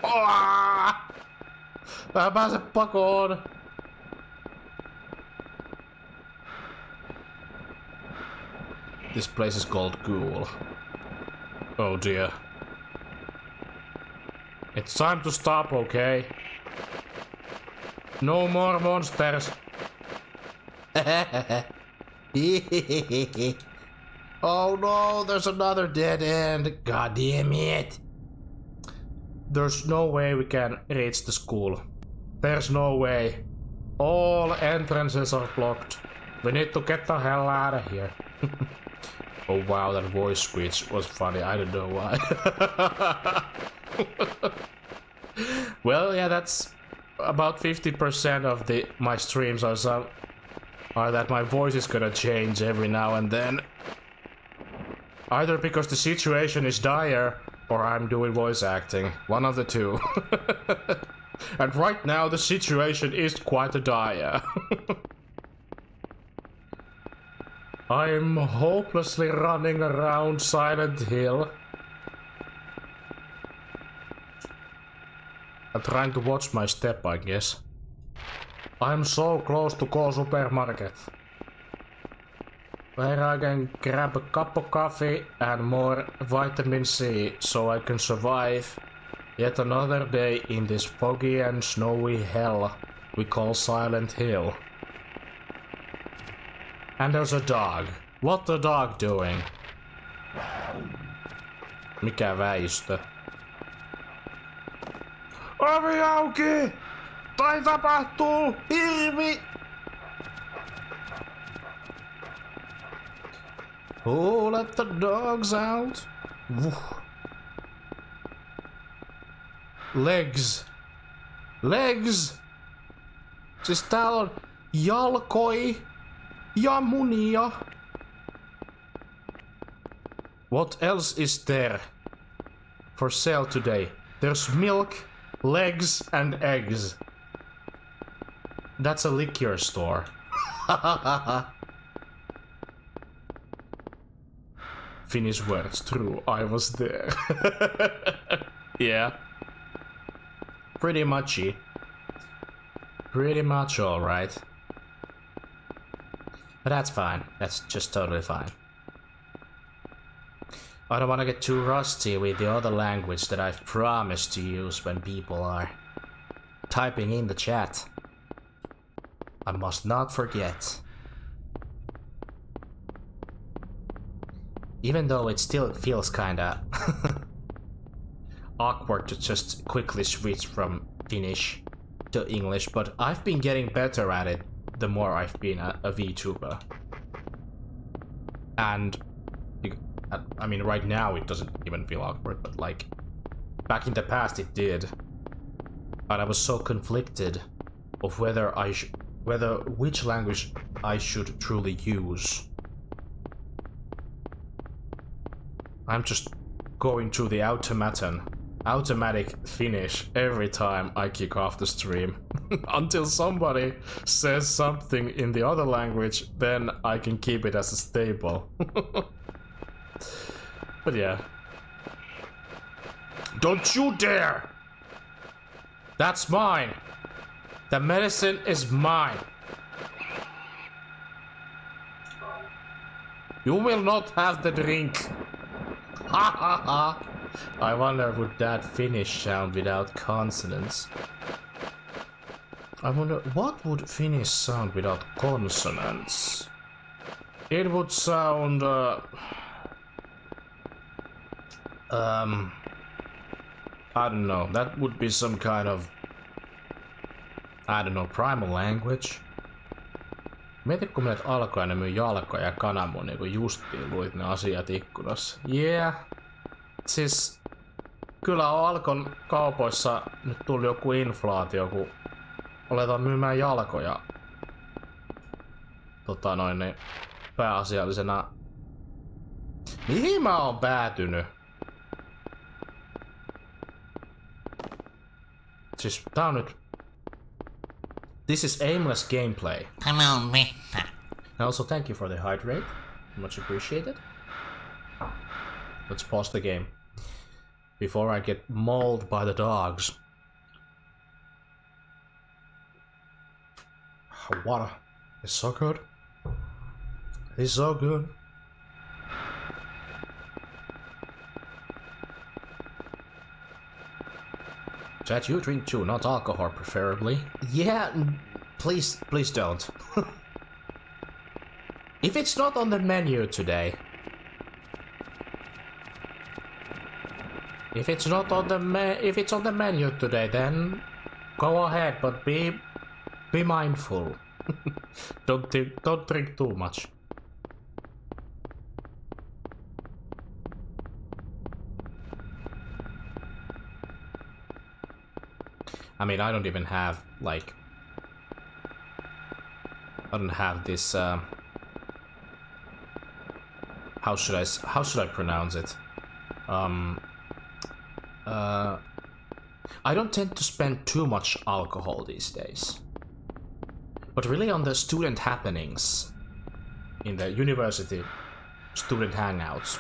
Mä en pääse pakoon. This place is called Ghoul. Oh dear. It's time to stop, okay? No more monsters. Oh no, there's another dead end. God damn it. There's no way we can reach the school. There's no way. All entrances are blocked. We need to get the hell out of here. Oh wow, that voice switch was funny. I don't know why. Well, yeah, that's about 50% of my streams are that my voice is gonna change every now and then. Either because the situation is dire or I'm doing voice acting. One of the two. And right now the situation is quite dire. I'm hopelessly running around Silent Hill. I'm trying to watch my step, I guess. I'm so close to go supermarket. Where I can grab a cup of coffee and more vitamin C so I can survive yet another day in this foggy and snowy hell we call Silent Hill. And there's a dog. What the dog doing? Mikä väistö? Ovi auki! Tai tapahtuu! Hirvi! Oh, let the dogs out! Legs! Legs! Siis täällä on jalkoi ja munia. What else is there for sale today? There's milk, legs and eggs. That's a liquor store. Finnish words, true, I was there. Yeah. Pretty muchy. Pretty much alright. But that's fine. That's just totally fine. I don't want to get too rusty with the other language that I've promised to use when people are typing in the chat. I must not forget. Even though it still feels kinda awkward to just quickly switch from Finnish to English, but I've been getting better at it the more I've been a VTuber. And I mean, right now it doesn't even feel awkward, but like back in the past it did. And I was so conflicted of which language I should truly use. I'm just going through the automatic finish every time I kick off the stream. Until somebody says something in the other language, then I can keep it as a stable. But yeah. Don't you dare! That's mine! The medicine is mine! You will not have the drink! Ha ha ha! I wonder would that Finnish sound without consonants? I wonder what would Finnish sound without consonants? It would sound I don't know, that would be some kind of, I don't know, primal language. Mieti kun menet alkoon ja myy jalkoja ja kananmunia, niin kun justiin luit ne asiat ikkunassa. Yeah. Siis kyllä on Alkon kaupoissa nyt tuli joku inflaatio, kun aletaan myymään jalkoja niin pääasiallisena. Mihin mä oon päätynyt? Siis tää on nyt... This is aimless gameplay. Tämä on vettä. And also thank you for the hydrate. Much appreciated. Let's pause the game. Before I get mauled by the dogs. Water is so good. It's so good. Chat, you drink too, not alcohol preferably. Yeah, please don't. If it's not on the menu today. If it's not on the if it's on the menu today, then go ahead, but be mindful. Don't drink too much. I mean, I don't even have like I don't have this how should I pronounce it? I don't tend to spend too much alcohol these days. But really on the student happenings, in the university student hangouts,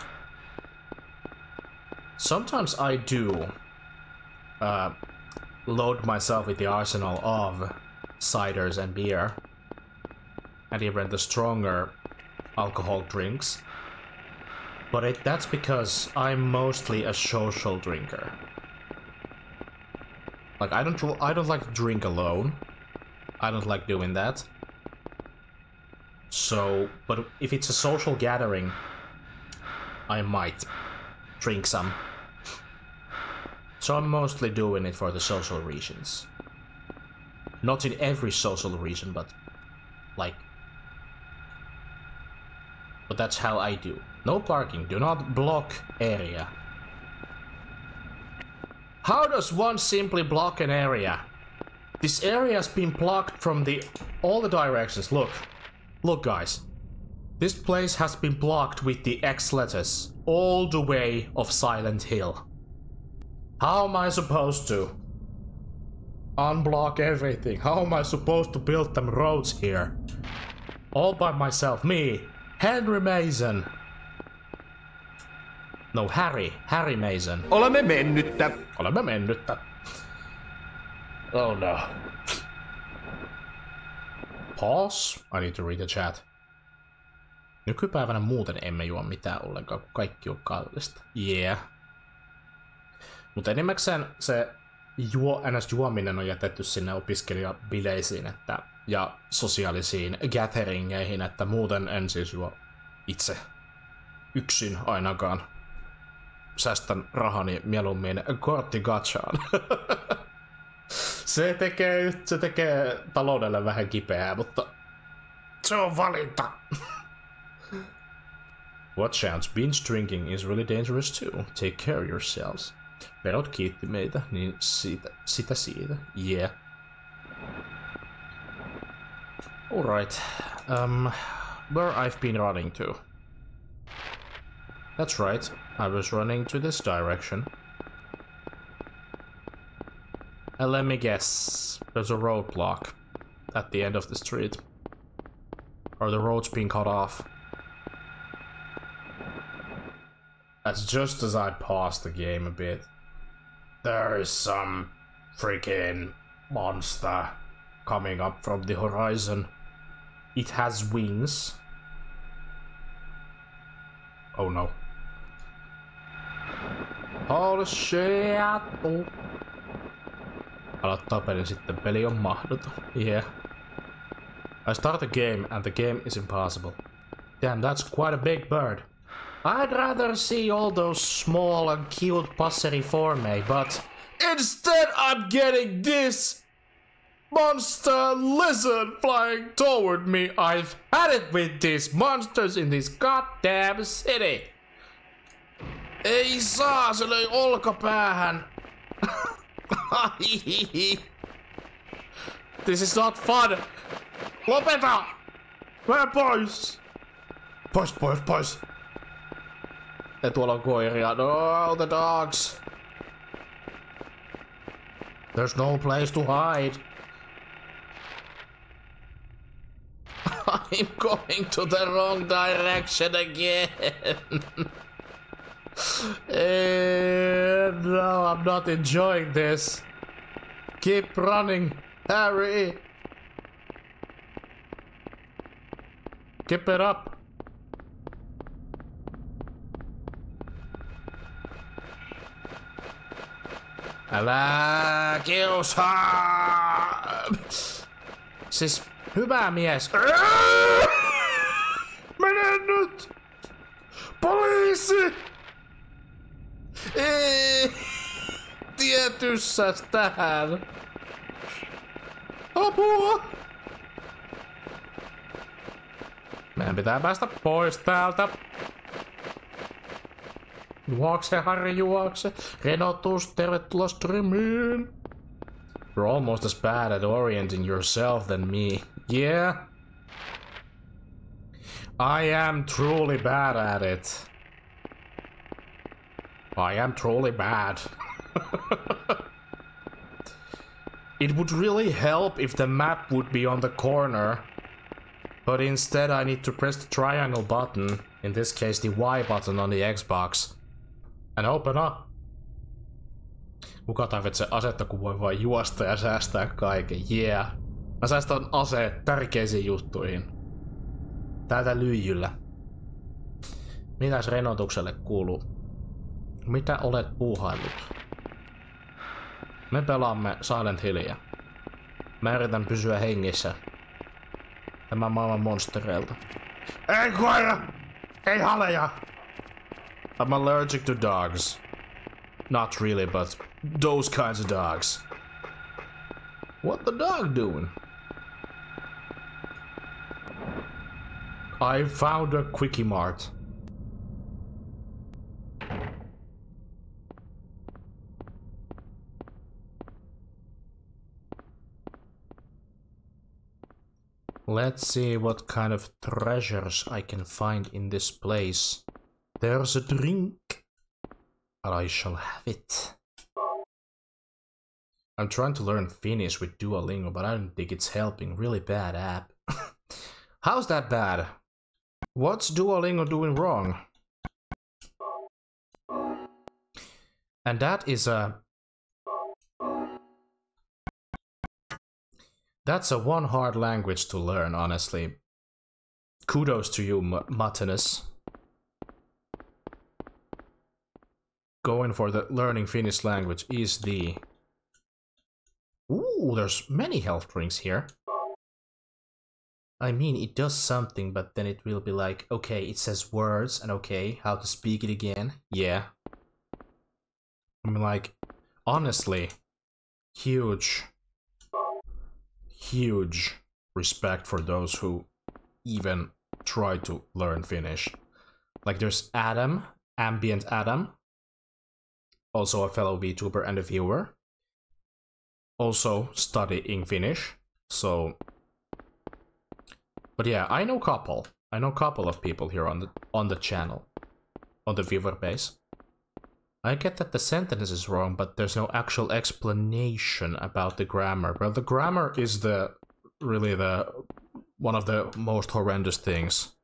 sometimes I do load myself with the arsenal of ciders and beer, and even the stronger alcohol drinks. But that's because I'm mostly a social drinker. Like I don't like to drink alone. I don't like doing that. So, but if it's a social gathering, I might drink some. So I'm mostly doing it for the social reasons. Not in every social reason, but like... But that's how I do. No parking, do not block area. How does one simply block an area? This area has been blocked from all the directions. Look guys. This place has been blocked with the X letters all the way of Silent Hill. How am I supposed to unblock everything? How am I supposed to build them roads here? All by myself. Me, Henry Mason. No, Harry Mason. Olemme mennyttä. Oh no. Pause. I need to read the chat. Nykypäivänä muuten emme juo mitään ollenkaan, kun kaikki on kallista. Yeah. Mutta enimmäkseen se juominen on jätetty sinne opiskelijabileisiin ja sosiaalisiin gatheringeihin, että muuten en siis juo itse yksin ainakaan. Säästän rahani mieluummin korttigachaan. Se tekee taloudelle vähän kipeää, mutta se on valinta. Watch out, binge drinking is really dangerous too. Take care of yourselves. Verot kiitti meitä, niin siitä. Yeah. Alright. Where I've been running to. That's right. I was running to this direction. And let me guess. There's a roadblock at the end of the street. Or the road's being cut off. That's just as I paused the game a bit. There is some freaking monster coming up from the horizon. It has wings. Oh no. Holy shit! Oh. Aloittaa pelin sitten. Peli on mahdoton. Yeah. I start the game and the game is impossible. Damn, that's quite a big bird. I'd rather see all those small and cute Passeriforme, but instead I'm getting this monster lizard flying toward me. I've had it with these monsters in this goddamn city. Ei saa, se löi olkapäähän. This is not fun. Lopeta! Mene pois! Pois, pois, pois! Ja tuolla on koiria. No, the dogs. There's no place to hide. I'm going to the wrong direction again. No, I'm not enjoying this. Keep running, Harry. Keep it up. Älä kiusaa! Siis hyvä mies. Mene nyt! Poliisi! Ei! Tietyssäs tähän! Apua! Meidän pitää päästä pois täältä. Juokse, Harry, juokse. Renotus, tervetuloa streamiin. You're almost as bad at orienting yourself than me. Yeah. I am truly bad at it. I am truly bad. It would really help if the map would be on the corner. But instead I need to press the triangle button, in this case the Y button on the Xbox, and open up. Kuka tarvitsee asetta, kun voi vain juosta ja säästää kaiken? Yeah. Mä säästän aseet tärkeisiin juttuihin. Täältä lyijyllä. Mitäs Renotukselle kuuluu? Mitä olet puuhaillut? Me pelaamme Silent Hillia. Mä yritän pysyä hengissä tämän maailman monstereilta. Ei koira! Ei haleja! I'm allergic to dogs. Not really, but those kinds of dogs. What the dog doing? I found a Quickie Mart. Let's see what kind of treasures I can find in this place. There's a drink. But I shall have it. I'm trying to learn Finnish with Duolingo, but I don't think it's helping. Really bad app. How's that bad? What's Duolingo doing wrong? And that is a... That's a one hard language to learn, honestly. Kudos to you, Martinus. Going for the learning Finnish language is the... Ooh, there's many health drinks here. I mean, it does something, but then it will be like, okay, it says words, and okay, how to speak it again. Yeah. I mean, like, honestly, huge respect for those who even try to learn Finnish. Like, there's Adam, Ambient Adam, also a fellow VTuber and a viewer, also studying Finnish, so... But yeah, I know a couple of people here on the channel. on the viewer base. I get that the sentence is wrong, but there's no actual explanation about the grammar. Well, the grammar is really one of the most horrendous things.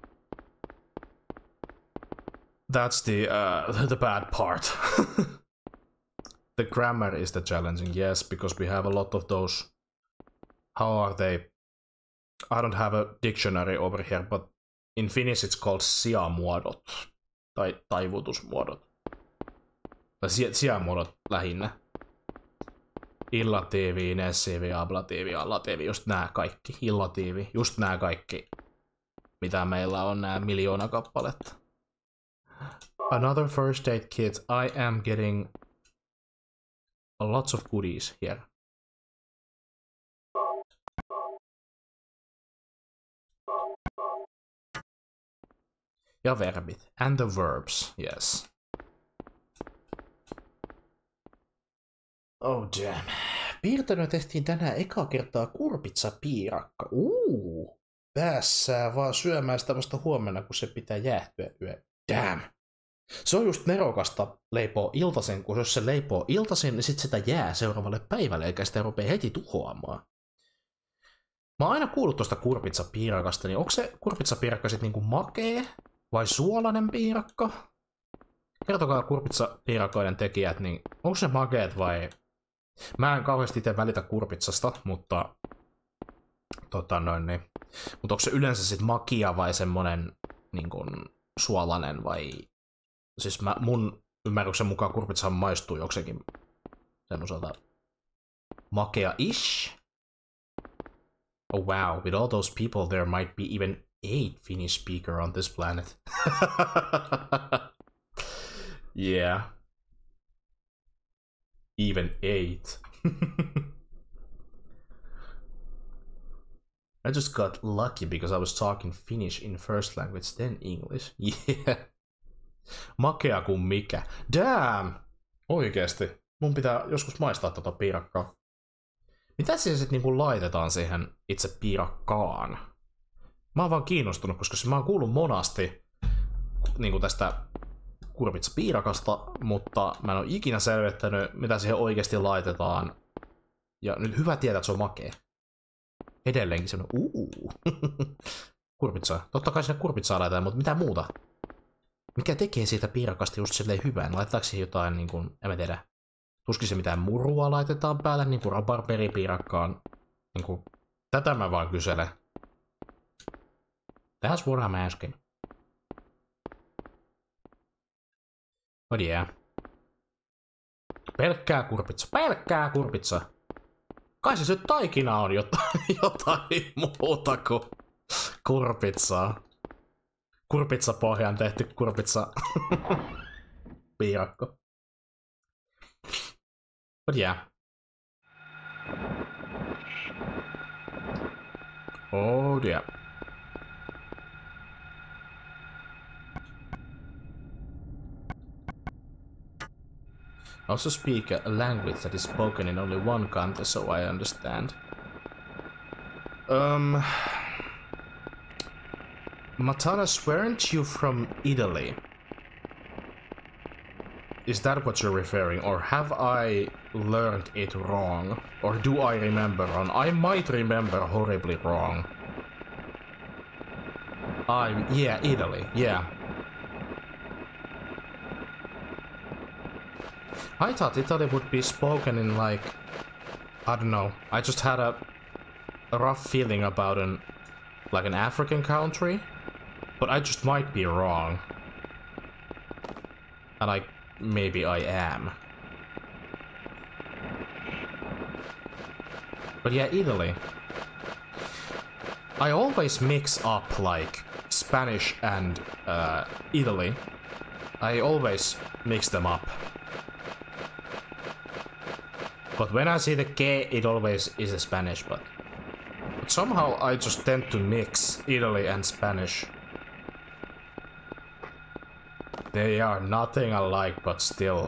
That's the bad part. The grammar is the challenging, yes, because we have a lot of those. How are they? I don't have a dictionary over here, but in Finnish it's called sijamuodot tai taivutusmuodot. Tai sijamuodot lähinnä. Illatiivi, nessiivi, ablatiivi, allatiivi, just nää kaikki. Illatiivi, just nää kaikki, mitä meillä on, nää 1 000 000 kappaletta. Another first aid kit. I am getting lots of goodies here. Ja verbit. And the verbs, yes. Oh damn. Piirtelyä tehtiin tänään ekaa kertaa kurpitsapiirakka. Päässää vaan syömään sitä vasta huomenna, kun se pitää jäähtyä yö. Damn. Se on just nerokasta leipoo iltasen, kun jos se leipoo iltasen, niin sit sitä jää seuraavalle päivälle, eikä sitä rupea heti tuhoamaan. Mä oon aina kuullut tuosta kurpitsapiirakasta, niin onko se kurpitsapiirakka sit niinku makee vai suolainen piirakka? Kertokaa kurpitsapiirakoiden tekijät, niin onko se makeet vai... Mä en kauheasti itse välitä kurpitsasta, mutta... mutta onko se yleensä sit makia vai semmonen niinku suolainen vai... Siis mun ymmärryksen mukaan kurpitsahan maistuu jokseenkin semmoiselta makea-ish. Oh wow, with all those people there might be even 8 Finnish speaker on this planet. Yeah. Even 8. I just got lucky because I was talking Finnish in first language, then English. Yeah. Makea kuin mikä. Damn! Oikeesti. Mun pitää joskus maistaa tota piirakkaa. Mitä siihen sit niinku laitetaan siihen itse piirakkaan? Mä oon vaan kiinnostunut, koska mä oon kuullut monasti niinku tästä kurpitsapiirakasta, mutta mä en oo ikinä selvittänyt, mitä siihen oikeesti laitetaan. Ja nyt hyvä tietää, että se on makea. Edelleenkin semmonen kurpitsaa. Totta kai sinne kurpitsaa laitetaan, mutta mitä muuta? Mikä tekee siitä piirakasta just silleen hyvän? Laitetaanko siihen jotain, niin kuin, en mä tiedä, tuskin se mitään murua laitetaan päälle, niin kuin rabarberippiirakkaan. Niin kuin, tätä mä vaan kyselen. That's what I'm asking. But yeah. Pelkkää kurpitsa. Kai se taikina on jotain muuta kuin kurpitsaa. Kurpitsapohjaan tehty kurpitsa piirakko. But yeah. Oh dear. I also speak a language that is spoken in only one country, so I understand. Mataras, weren't you from Italy? Is that what you're referring, or have I learned it wrong? Or do I remember wrong? I might remember horribly wrong. Yeah, Italy, yeah. I thought Italy would be spoken in like, I don't know, I just had a rough feeling about an African country, but I just might be wrong. And maybe I am. But yeah, Italy. I always mix up like Spanish and Italy. I always mix them up. But when I see the K, it always is a Spanish, but somehow I just tend to mix Italy and Spanish. They are nothing alike, but still.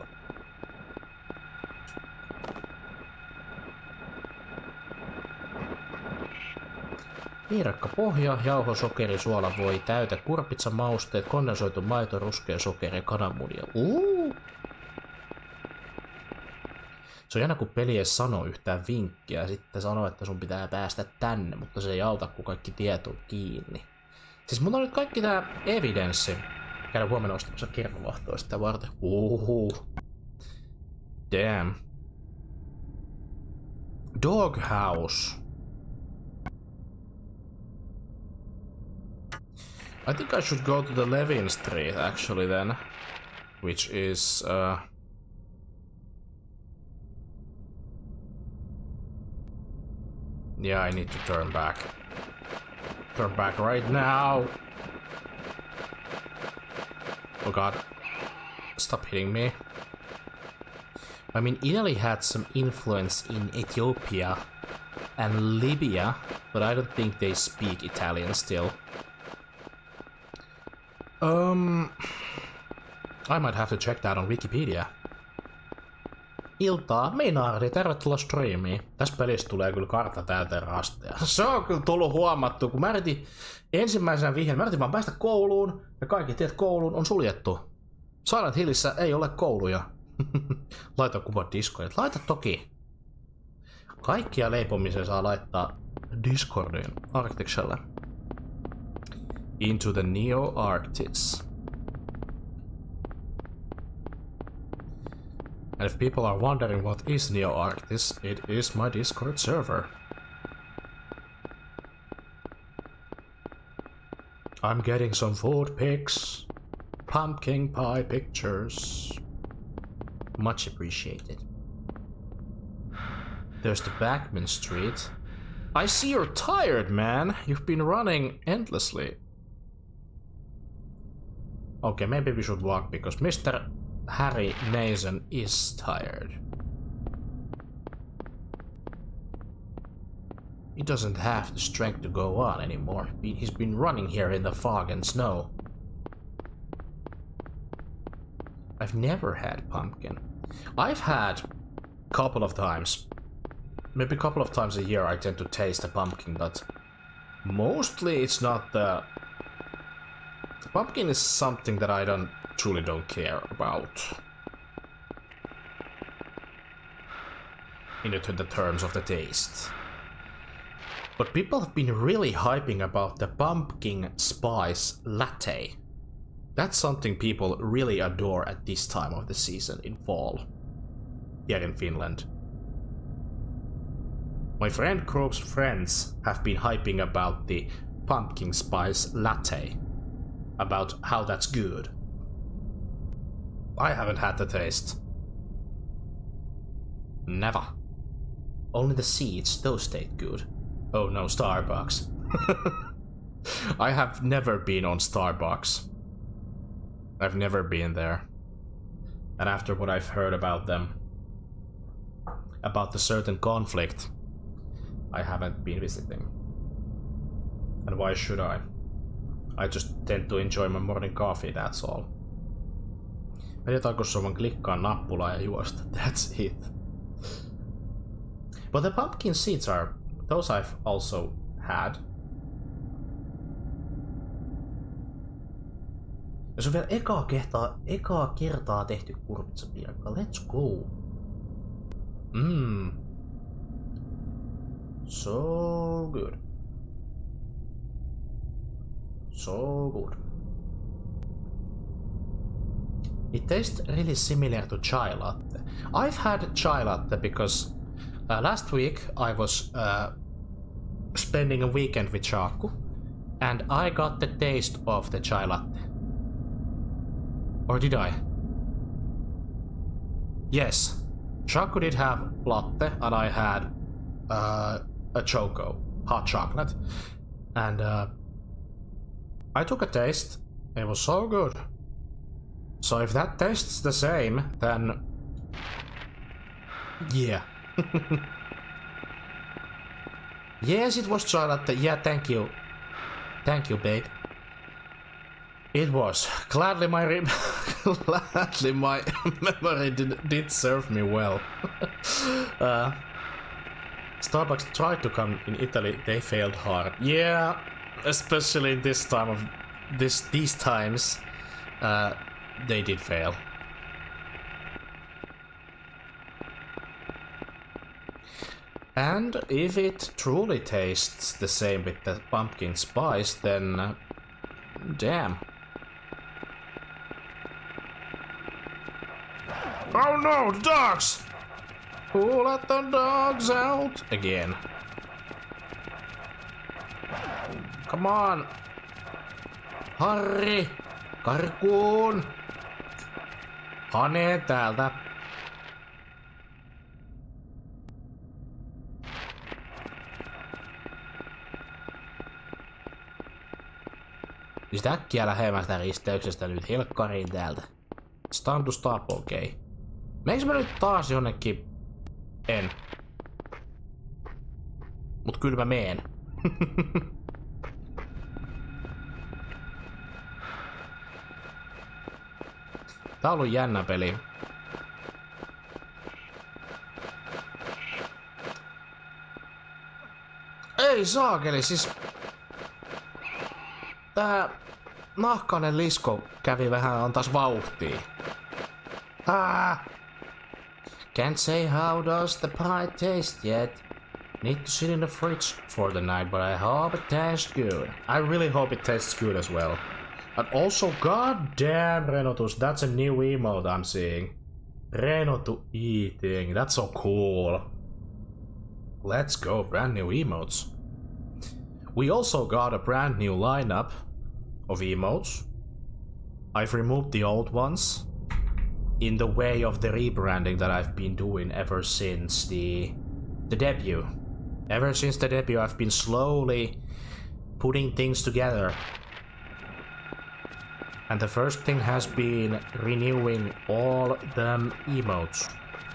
Piirakka pohja, jauho, sokeri, suola, voi, täytä, kurpitsa, mausteet, kondensoitu maito, ruskea sokeri ja kananmunia. Se on jännä, kun peli ei sano yhtään vinkkiä ja sitten sanoo, että sun pitää päästä tänne, mutta se ei auta, kun kaikki tieto on kiinni. Siis mun on nyt kaikki tää evidenssi. Käydään huomenna ostamassa kirjavahtoa sitä varten. Damn. Doghouse. I think I should go to the Levin Street actually then. Which is yeah, I need to turn back. Turn back right now. Oh god. Stop hitting me. I mean, Italy had some influence in Ethiopia and Libya, but I don't think they speak Italian still. I might have to check that on Wikipedia. Iltaa, Meinaardi, tervetuloa striimiin. Tässä pelissä tulee kyllä kartta täyteen rasteja. Se on kyllä tullut huomattu, kun mä yritin ensimmäisenä vihjeen, mä yritin vaan päästä kouluun, ja kaikki tiet kouluun on suljettu. Silent Hillissä ei ole kouluja. Laita kuva Discordiin. Laita toki. Kaikkia leipomisia saa laittaa Discordiin Arcticselle. Into the Neo-Arctis. And if people are wondering what is Neo-Arctis, it is my Discord server. I'm getting some food pics, pumpkin pie pictures. Much appreciated. There's the Backman Street. I see you're tired, man. You've been running endlessly. Okay, maybe we should walk because Mr. Harry Nason is tired. He doesn't have the strength to go on anymore. He's been running here in the fog and snow. I've never had pumpkin. I've had a couple of times. Maybe a couple of times a year I tend to taste a pumpkin, but mostly it's not the... Pumpkin is something that I truly don't care about. Into the terms of the taste. But people have been really hyping about the pumpkin spice latte. That's something people really adore at this time of the season in fall. Here in Finland. My friend group's friends have been hyping about the pumpkin spice latte. About how that's good. I haven't had the taste. Never. Only the seeds, those taste good. Oh no, Starbucks. I have never been on Starbucks. I've never been there. And after what I've heard about them, about the certain conflict, I haven't been visiting. And why should I? I just tend to enjoy my morning coffee, that's all. Vedetään, kun se vaan klikkaa nappulaa ja juosta, that's it. But the pumpkin seeds are, those I've also had. Ja se on vielä ekaa kertaa tehty kurpitsapiirakka, let's go. So good. So good. It tastes really similar to chai latte. I've had chai latte because last week I was spending a weekend with Chaku and I got the taste of the chai latte. Or did I? Yes. Chaku did have latte and I had a choco, hot chocolate. And I took a taste. It was so good. So if that tastes the same, then yeah. Yes, it was chai latte. Yeah, thank you. Thank you, babe. It was. Gladly my memory did serve me well. Starbucks tried to come in Italy, they failed hard. Yeah, especially in this time of these times, they did fail. And if it truly tastes the same with the pumpkin spice, then damn. Oh no, the dogs! Who let the dogs out? Again. Come on. Harri! Karkuun! Hanee täältä. Siis äkkiä lähemmästä risteyksestä nyt helkkariin täältä. It's time to stop, okei. Okay. Meinkö mä nyt taas jonnekin? En. Mut kyllä mä meen. Tää on ollut jännä peli. Ei saakeli, siis... Tää nahkainen lisko kävi vähän antais vauhtia. Can't say how does the pie taste yet. Need to sit in the fridge for the night, but I hope it tastes good. I really hope it tastes good as well. And also, goddamn Renotus, that's a new emote I'm seeing. Renotu eating, that's so cool. Let's go, brand new emotes. We also got a brand new lineup of emotes. I've removed the old ones in the way of the rebranding that I've been doing ever since the debut. Ever since the debut, I've been slowly putting things together. And the first thing has been renewing all them emotes.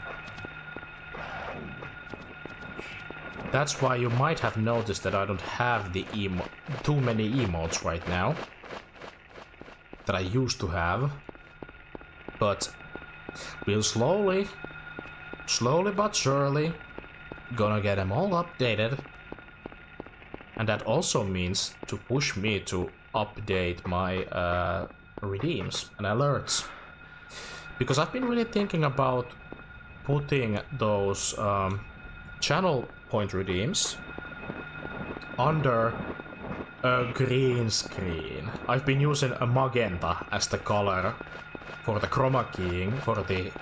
That's why you might have noticed that I don't have the too many emotes right now that I used to have. But we'll slowly but surely gonna get them all updated. And that also means to push me to update my redeems and alerts. Because I've been really thinking about putting those channel point redeems under a green screen. I've been using a magenta as the color for the chroma keying for the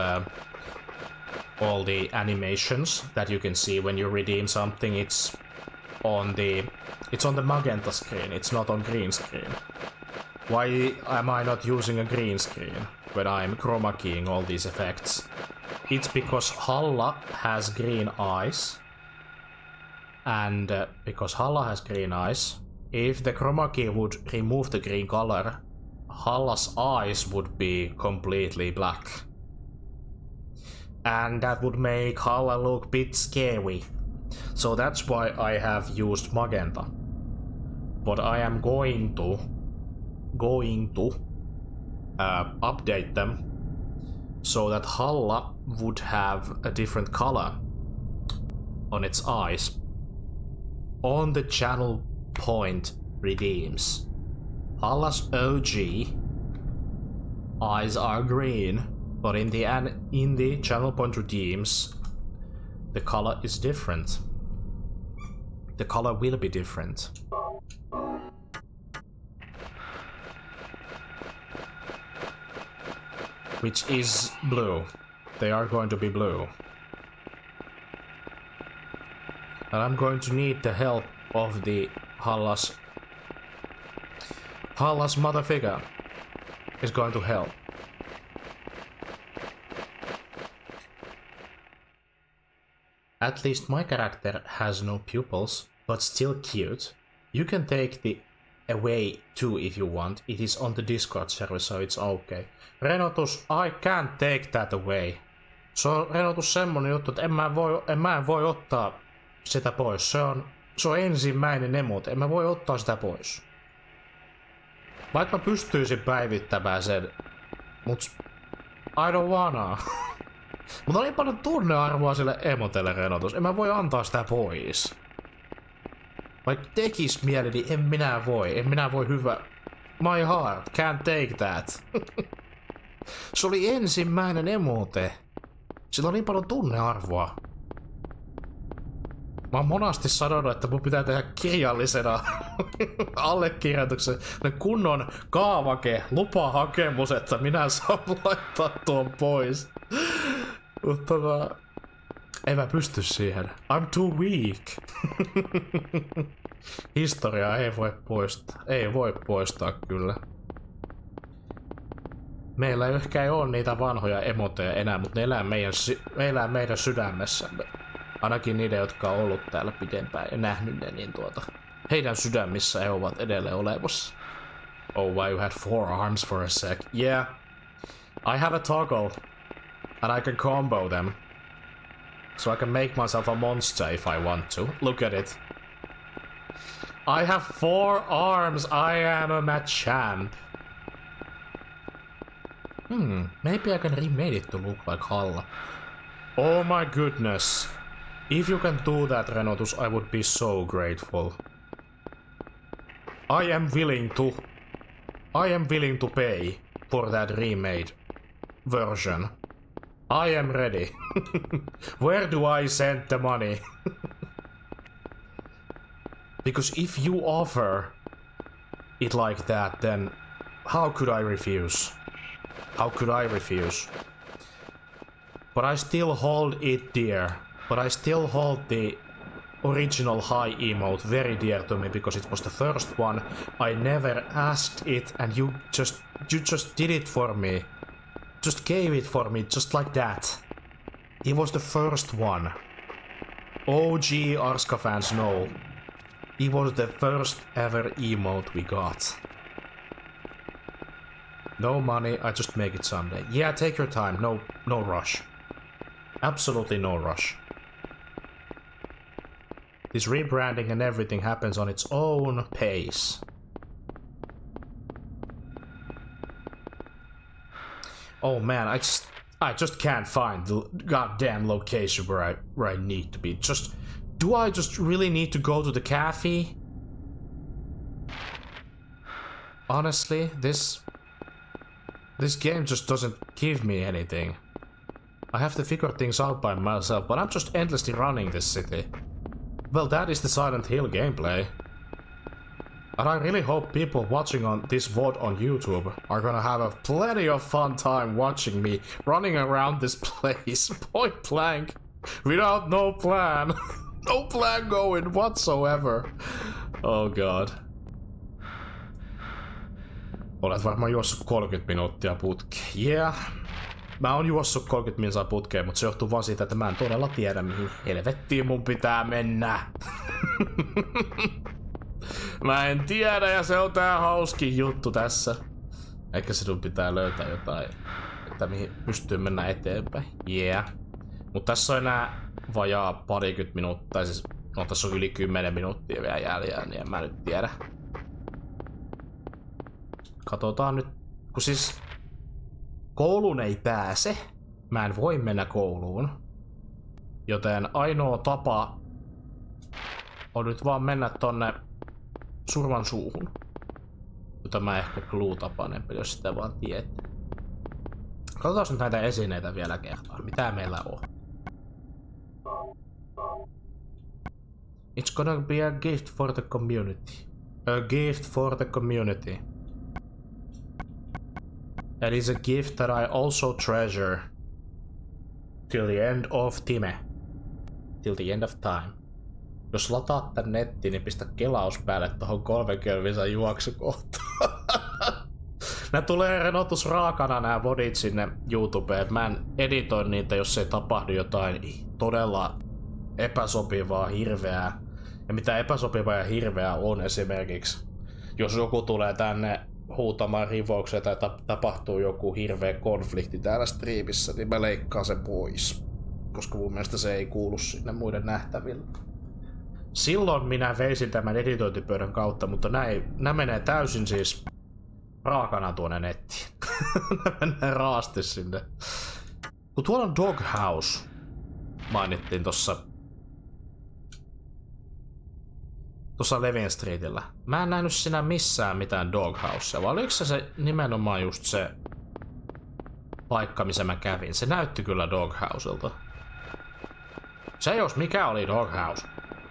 all the animations that you can see when you redeem something. It's on the magenta screen. It's not on green screen. Why am I not using a green screen when I'm chroma keying all these effects? It's because Halla has green eyes. And because Halla has green eyes, if the chroma key would remove the green color, Halla's eyes would be completely black. And that would make Halla look a bit scary. So that's why I have used magenta. But I am going to update them so that Halla would have a different color on its eyes on the channel point redeems. Halla's OG eyes are green, but in the channel point redeems, the color is different. The color will be different. Which is blue. They are going to be blue. And I'm going to need the help of the Halla's mother figure is going to help. At least my character has no pupils, but still cute. You can take the away too if you want. It is on the Discord server, so it's okay. Renotus, I can't take that away. Se on Renotus semmonen juttu, että en mä voi ottaa sitä pois. Se on ensimmäinen emote, en mä voi ottaa sitä pois. Vaikka mä pystyisin päivittämään sen, mut I don't wanna. Mutta oli paljon tunnearvoa sille emotelle, Renotus. En mä voi antaa sitä pois. Vaikka tekis mieli, niin en minä voi hyvä. My heart can't take that. Se oli ensimmäinen emote. Sillä on niin paljon tunnearvoa. Mä oon monasti sanonut, että mun pitää tehdä kirjallisena allekirjoituksen kunnon kaavake, lupahakemus, että minä saan laittaa tuon pois. Mutta en mä pysty siihen. I'm too weak. Historiaa ei voi poistaa. Ei voi poistaa kyllä. Meillä ehkä ei ole niitä vanhoja emoteja enää, mutta ne elää meidän sydämessämme. Ainakin niiden, jotka on ollut täällä pidempään ja nähnyt ne, niin heidän sydämissä he ovat edelleen olemassa. Oh, why you had 4 arms for a sec. Yeah. I have a toggle. And I can combo them. So I can make myself a monster if I want to. Look at it. I have 4 arms. I am a Machamp. Maybe I can remake it to look like Halla. Oh my goodness. If you can do that, Renotus, I would be so grateful. I am willing to pay for that remade version. I am ready. Where do I send the money? Because if you offer it like that, then how could I refuse? How could I refuse? But I still hold it dear. But I still hold the original high emote very dear to me because it was the first one. I never asked it and you just did it for me. Just gave it for me just like that. It was the first one. OG Arska fans know. It was the first ever emote we got. No money, I just make it someday. Yeah, take your time, no rush. Absolutely no rush. This rebranding and everything happens on its own pace. Oh man, I just can't find the goddamn location where I need to be. Do I just really need to go to the cafe? Honestly, this game just doesn't give me anything. I have to figure things out by myself, but I'm just endlessly running this city. Well, that is the Silent Hill gameplay. And I really hope people watching on this VOD on YouTube are gonna have a plenty of fun time watching me running around this place point blank without no plan. No plan going whatsoever. Oh god. Olet varmaan juossut 30 minuuttia putkeen. Yeah. Mä oon juossut 30 minuuttia putkeen, mutta se johtuu vaan siitä, että mä en todella tiedä mihin helvettiin mun pitää mennä. Mä en tiedä ja se on tää hauskin juttu tässä. Ehkä sinun pitää löytää jotain, että mihin pystyy mennä eteenpäin. Yeah. Mut tässä on enää vajaa parikymmentä minuuttia, tai siis no tässä on yli 10 minuuttia vielä jäljellä, niin en mä nyt tiedä. Katsotaan nyt, kun siis kouluun ei pääse. Mä en voi mennä kouluun. Joten ainoa tapa on nyt vaan mennä tonne surman suuhun. Jota mä ehkä Clue-tapainen, jos sitä vaan tietää. Katsotaan nyt näitä esineitä vielä kertaan. Mitä meillä on? It's gonna be a gift for the community. A gift for the community. That is a gift that I also treasure. Till the end of time. Till the end of time. Jos lataat tän nettiin, niin pistä kelaus päälle tohon 30 juoksukohtaan. Nää tulee Renotus raakana nää vodit sinne YouTubeen. Mä en editoin niitä, jos ei tapahdu jotain todella epäsopivaa, hirveää. Ja mitä epäsopivaa ja hirveää on esimerkiksi, jos joku tulee tänne huutamaan rivauksia tai tapahtuu joku hirveä konflikti täällä striimissä, niin mä leikkaan sen pois. Koska mun mielestä se ei kuulu sinne muiden nähtäville. Silloin minä veisin tämän editointipöydän kautta, mutta nää menee täysin siis raakana tuonne nettiin. Nää menee raasti sinne. Kun tuolla on Doghouse, mainittiin tossa Levin Streetillä. Mä en nähnyt siinä missään mitään Doghousea, vai oliko se nimenomaan just se paikka, missä mä kävin? Se näytti kyllä Doghouselta. Se jos mikä oli Doghouse.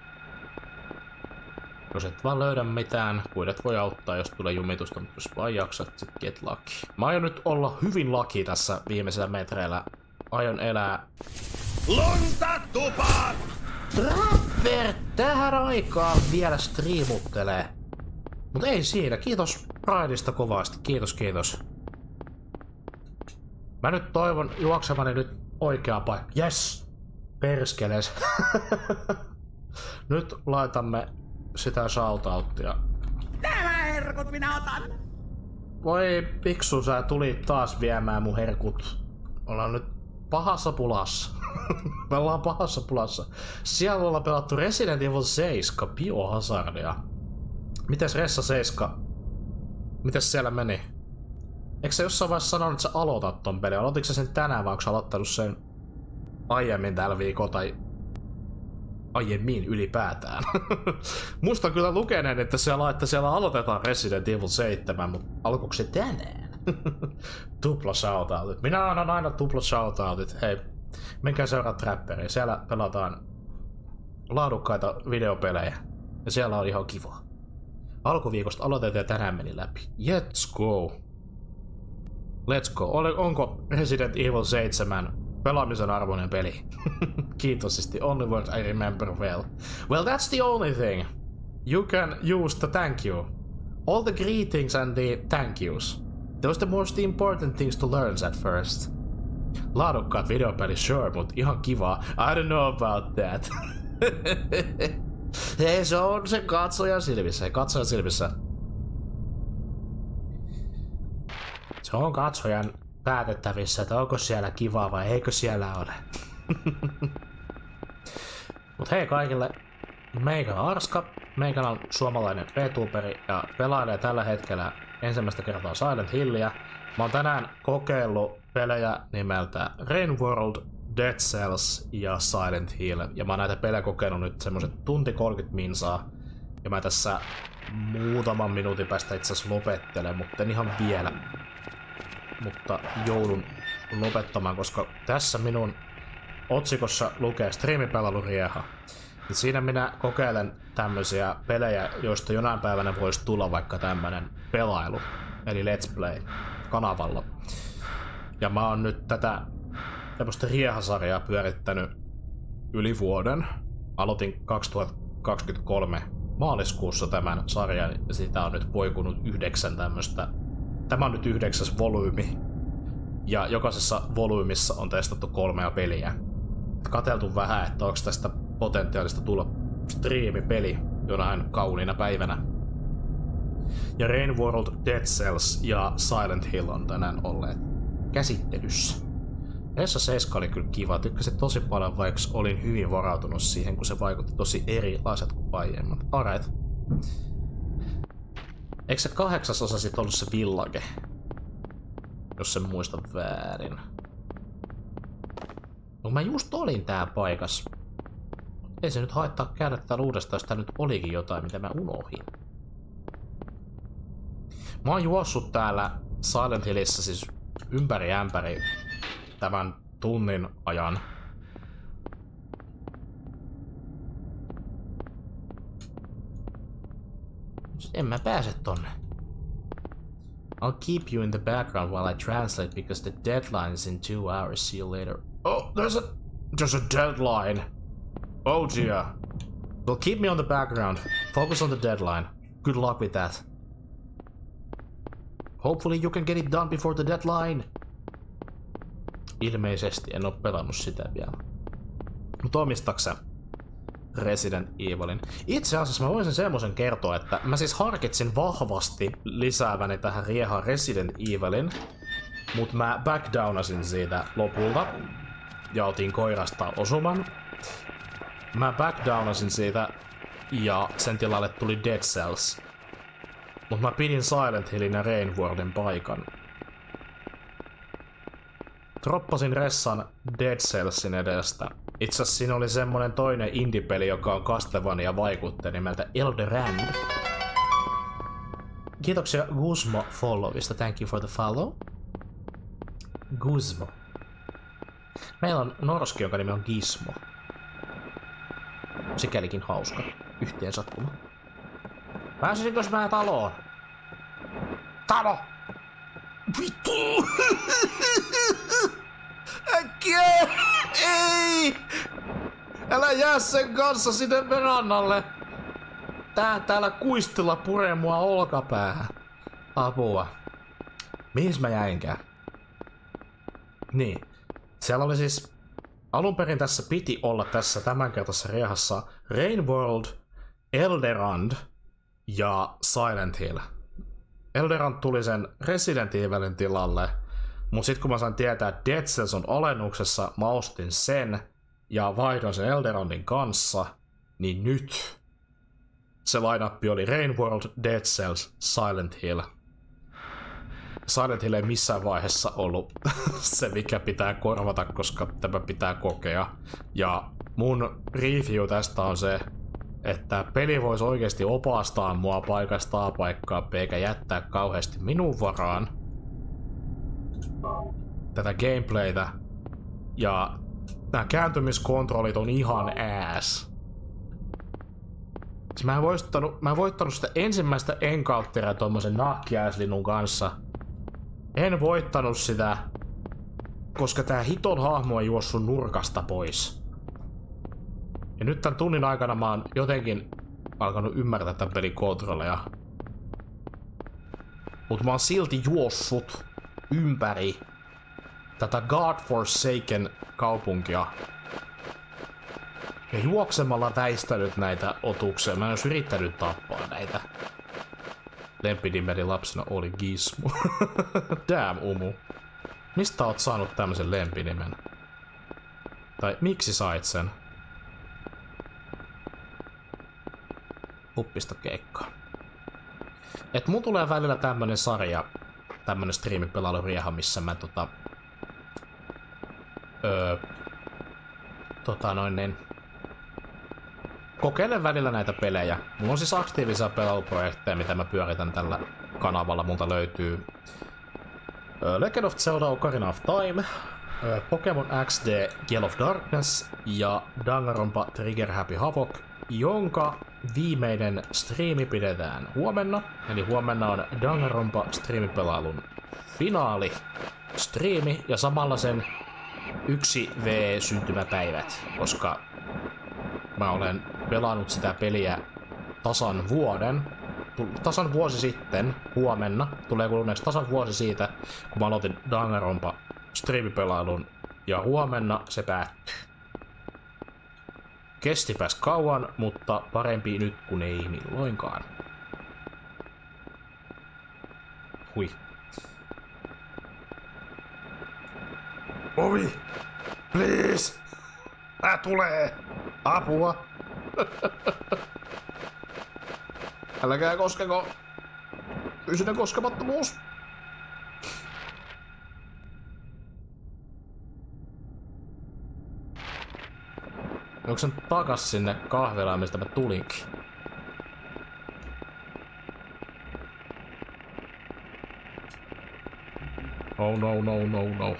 Jos et vaan löydä mitään, kuidet voi auttaa, jos tulee jumitusta, mutta jos vaan jaksat, sit get lucky. Mä aion nyt olla hyvin lucky tässä viimeisellä metreillä. Aion elää... Lunta tupaan! Rapper tähän aikaan vielä striimuttelee. Mut ei siinä, kiitos Prideista kovasti, kiitos. Mä nyt toivon juoksevani nyt oikeaan paikkaan. Yes! Perskeles. Nyt laitamme sitä shoutouttia. Nämä herkut minä otan! Voi piksu, sä tulit taas viemään mun herkut. Ollaan nyt pahassa pulassa. Me ollaan pahassa pulassa. Siellä ollaan pelattu Resident Evil 7 Biohazardia. Mites Ressa 7? Mites siellä meni? Eikö sä jossain vaiheessa sanonut, että sä aloitat ton pelin? Aloititko sä sen tänään vai onko sä aloittanut sen aiemmin tällä viikolla tai aiemmin ylipäätään? Musta kyllä lukeneen, että siellä aloitetaan Resident Evil 7, mutta alkoiko se tänään? Tupla shoutoutit. Minä annan aina tupla shoutoutit. Hei, menkää seuraa Trapperia. Siellä pelataan laadukkaita videopelejä. Ja siellä on ihan kiva. Alkuviikosta aloitetaan ja tänään meni läpi. Let's go. Let's go. Onko Resident Evil 7 pelaamisen arvoinen peli? Kiitosesti. Only what I remember well. Well, that's the only thing. You can use the thank you. All the greetings and the thank yous. Those the most important things to learn at first. Laadukkaat videopeli, sure, mut ihan kiva. I don't know about that. Hei, se on se katsojan silmissä. Se on katsojan päätettävissä, että onko siellä kivaa vai eikö siellä ole. Mut hei kaikille, meikä on Arska, meikä on suomalainen VTuberi ja pelailee tällä hetkellä ensimmäistä kertaa Silent Hillia. Mä oon tänään kokeillut pelejä nimeltä Rain World, Dead Cells ja Silent Hill. Ja mä oon näitä pelejä kokenut nyt semmoset tunti 30 minsaa. Ja mä tässä muutaman minuutin päästä itse asiassa lopettelen, mutta en ihan vielä. Mutta joudun lopettamaan, koska tässä minun otsikossa lukee striimipelailu Rieha. Ja siinä minä kokeilen tämmösiä pelejä, joista jonain päivänä voisi tulla vaikka tämmönen pelailu, eli Let's Play kanavalla. Ja mä oon nyt tätä tämmöstä Rieha-sarjaa pyörittänyt yli vuoden. Aloitin 2023 maaliskuussa tämän sarjan ja sitä on nyt poikunut 9 tämmöstä. Tämä on nyt 9. volyymi. Ja jokaisessa volyymissa on testattu 3 peliä. Katseltu vähän, että onko tästä potentiaalista tulla striimipeli jonain kauniina päivänä. Ja Rain World, Dead Cells ja Silent Hill on tänään olleet käsittelyssä. Essa 7 oli kyllä kiva, tykkäsin tosi paljon, vaikka olin hyvin varautunut siihen, kun se vaikutti tosi erilaiset kuin aiemmat. Alright. Eikö se 8. osa sit ollut se Village? Jos sen muistat väärin. No mä just olin tää paikas. Ei se nyt haittaa käydä täällä uudestaan, jos tää nyt olikin jotain, mitä mä unohdin. Mä oon juossut täällä Silent Hillissä siis ympäri ämpäri tämän tunnin ajan. En mä pääse tonne. I'll keep you in the background while I translate because the deadline is in 2 hours. See you later. Oh, there's a deadline. Oh dear. Well, keep me on the background. Focus on the deadline. Good luck with that. Hopefully you can get it done before the deadline. Ilmeisesti en oo pelannut sitä vielä. Mut omistaksä Resident Evilin? Itse asiassa mä voisin semmosen kertoa, että mä siis harkitsin vahvasti lisääväni tähän Riehaan Resident Evilin, mut mä backdownasin siitä lopulta ja otin koirasta osuman. Mä backdownasin siitä ja sen tilalle tuli Dead Cells. Mut mä pidin Silent Hillin ja Rain Worldin paikan. droppasin ressan Dead Cellsin edestä. Itse asiassa siinä oli semmonen toinen indie-peli, joka on Castlevania vaikutteja nimeltä Elderand. Kiitoksia Guzmo followista. Thank you for the follow. Guzmo. Meillä on norski, jonka nimi on Gizmo. Sikälikin hauska. Yhteen sattuma. Pääsisinkös mä taloon? Talo! Vittu! Äkkiä! Ei! Älä jää sen kanssa sinne verannalle! Täällä kuistilla puree mua olkapäähän. Apua. Mihin mä jäinkään? Niin. Siellä oli siis... Alun perin tässä piti olla tässä tämänkertaisessa riehassa Rainworld, Elderand ja Silent Hill. Elderand tuli sen Resident Evilin tilalle, mut sit kun mä sain tietää, että Dead Cells on alennuksessa, mä ostin sen ja vaihdoin sen Elderandin kanssa, niin nyt se lineup oli Rainworld, Dead Cells, Silent Hill. Silent Hill ei missään vaiheessa ollut se, mikä pitää korvata, koska tämä pitää kokea. Ja mun review tästä on se, että peli voisi oikeasti opastaa mua paikasta paikkaa, eikä jättää kauheasti minun varaan tätä gameplaytä. Ja nämä kääntymiskontrollit on ihan ass. Mä en voittanut sitä ensimmäistä encounteria tommosen nahkiaislinnun kanssa. En voittanut sitä, koska tää hiton hahmo on juossut nurkasta pois. Ja nyt tän tunnin aikana mä oon jotenkin alkanut ymmärtää tän pelin kontrolleja. Mut mä oon silti juossut ympäri tätä Godforsaken kaupunkia. Ja juoksemalla väistänyt näitä otuksia. Mä en ois yrittänyt tappaa näitä. Lempinimeni lapsena oli Gizmo. Damn, Umu. Mistä oot saanut tämmösen lempinimen? Tai miksi sait sen? Huppista keikkaa. Et mun tulee välillä tämmönen sarja, tämmönen striimipelailurieha, missä mä kokeilen välillä näitä pelejä. Mulla on siis aktiivisia pelailuprojekteja, mitä mä pyöritän tällä kanavalla. Multa löytyy Legend of Zelda Ocarina of Time, Pokemon XD Gale of Darkness ja Danganronpa Trigger Happy Havoc, jonka viimeinen striimi pidetään huomenna. Eli huomenna on Danganronpa striimipelailun finaali striimi ja samalla sen 1V-syntymäpäivät, koska mä olen pelannut sitä peliä tasan vuosi sitten, huomenna, tulee kuluneeksi tasan vuosi siitä, kun mä aloitin Danganronpa striimipelailun, ja huomenna se päättyy. Kestipäs kauan, mutta parempi nyt kuin ei milloinkaan. Hui. Ovi! Please! Tulee! Apua! Älkää koskeko! Fyysinen koskemattomuus! Onko sen takas sinne kahvilaan, mistä mä tulinkin? Oh no, no, no, no.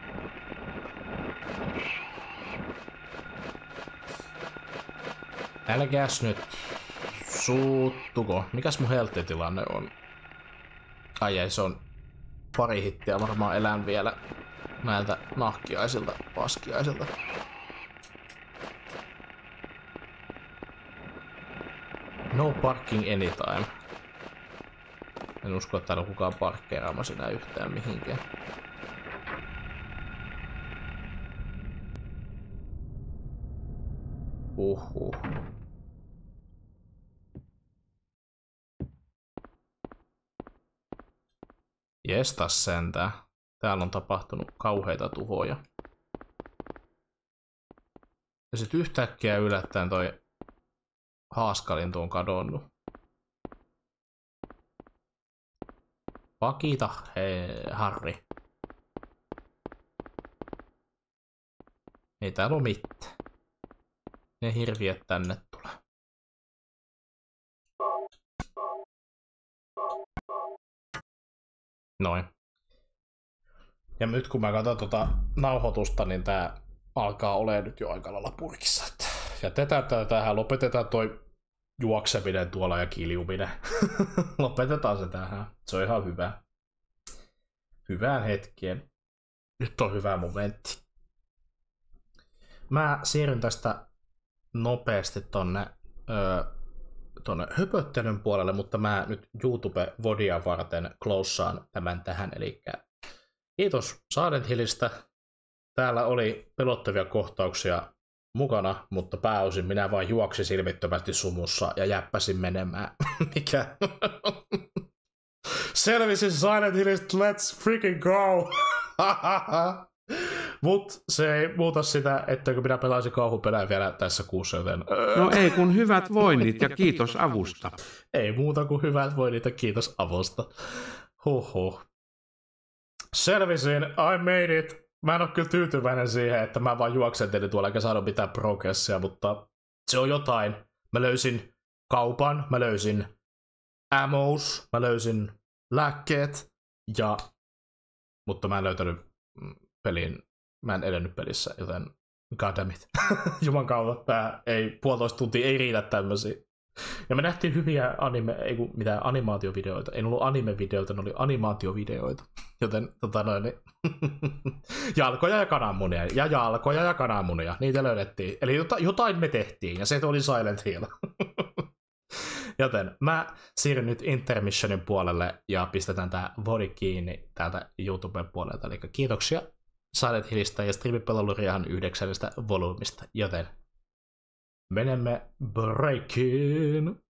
Älkääs nyt suuttuko. Mikäs mun health-tilanne on? Ai ei, se on pari hittiä. Varmaan elän vielä näiltä nahkiaisilta, paskiaisilta. No parking anytime. En usko, että täällä on kukaan parkkeeraamassa enää yhtään mihinkään. Jestas sentään. Täällä on tapahtunut kauheita tuhoja. Ja sit yhtäkkiä yllättäen toi haaskalintu on kadonnut. Pakita, hei, Harri. Ei täällä oo mitään. Ne hirviöt tänne tulee. Noin. Ja nyt kun mä katson tota nauhoitusta, niin tää alkaa olemaan nyt jo aika lailla purkissa. Jätetään tähän, lopetetaan toi juokseminen tuolla ja kiljuminen. Lopetetaan se tähän. Se on ihan hyvä. Hyvään hetkeen. Nyt on hyvä momentti. Mä siirryn tästä nopeasti tonne höpöttelyn puolelle, mutta mä nyt YouTube-vodia varten closaan tämän tähän. Eli kiitos Silent Hillistä. Täällä oli pelottavia kohtauksia mukana, mutta pääosin minä vain juoksin silmittömästi sumussa ja jäppäsin menemään. Mikä? Selvisin Silent Hillistä, let's freaking go! Mut se ei muuta sitä, että kun minä pelaisin kauhupelejä vielä tässä kuussa, joten... No ei kun hyvät voinnit ja kiitos avusta. Ei muuta kuin hyvät voinnit ja kiitos avusta. Huhhuh. Selvisin, I made it. Mä en ole kyllä tyytyväinen siihen, että mä vaan juoksentelin tuolla eikä saanut mitään progressia, mutta se on jotain. Mä löysin kaupan, mä löysin ammos, mä löysin lääkkeet, mutta mä en löytänyt pelin, mä en edennyt pelissä, joten goddammit. Juman kautta, tää ei, 1,5 tuntia ei riitä tämmösiä. Ja me nähtiin hyviä animaatiovideoita. Ei ollut anime-videoita, ne oli animaatiovideoita. Joten jalkoja ja kananmunia. Niitä löydettiin. Eli jotain me tehtiin, ja se oli Silent Hill. Joten mä siirryn nyt intermissionin puolelle ja pistetään tää vodi kiinni täältä YouTuben puolelta. Eli kiitoksia Silent Hillistä ja Streamipelalluriahan 9. volyymista. Joten menemme breakiin.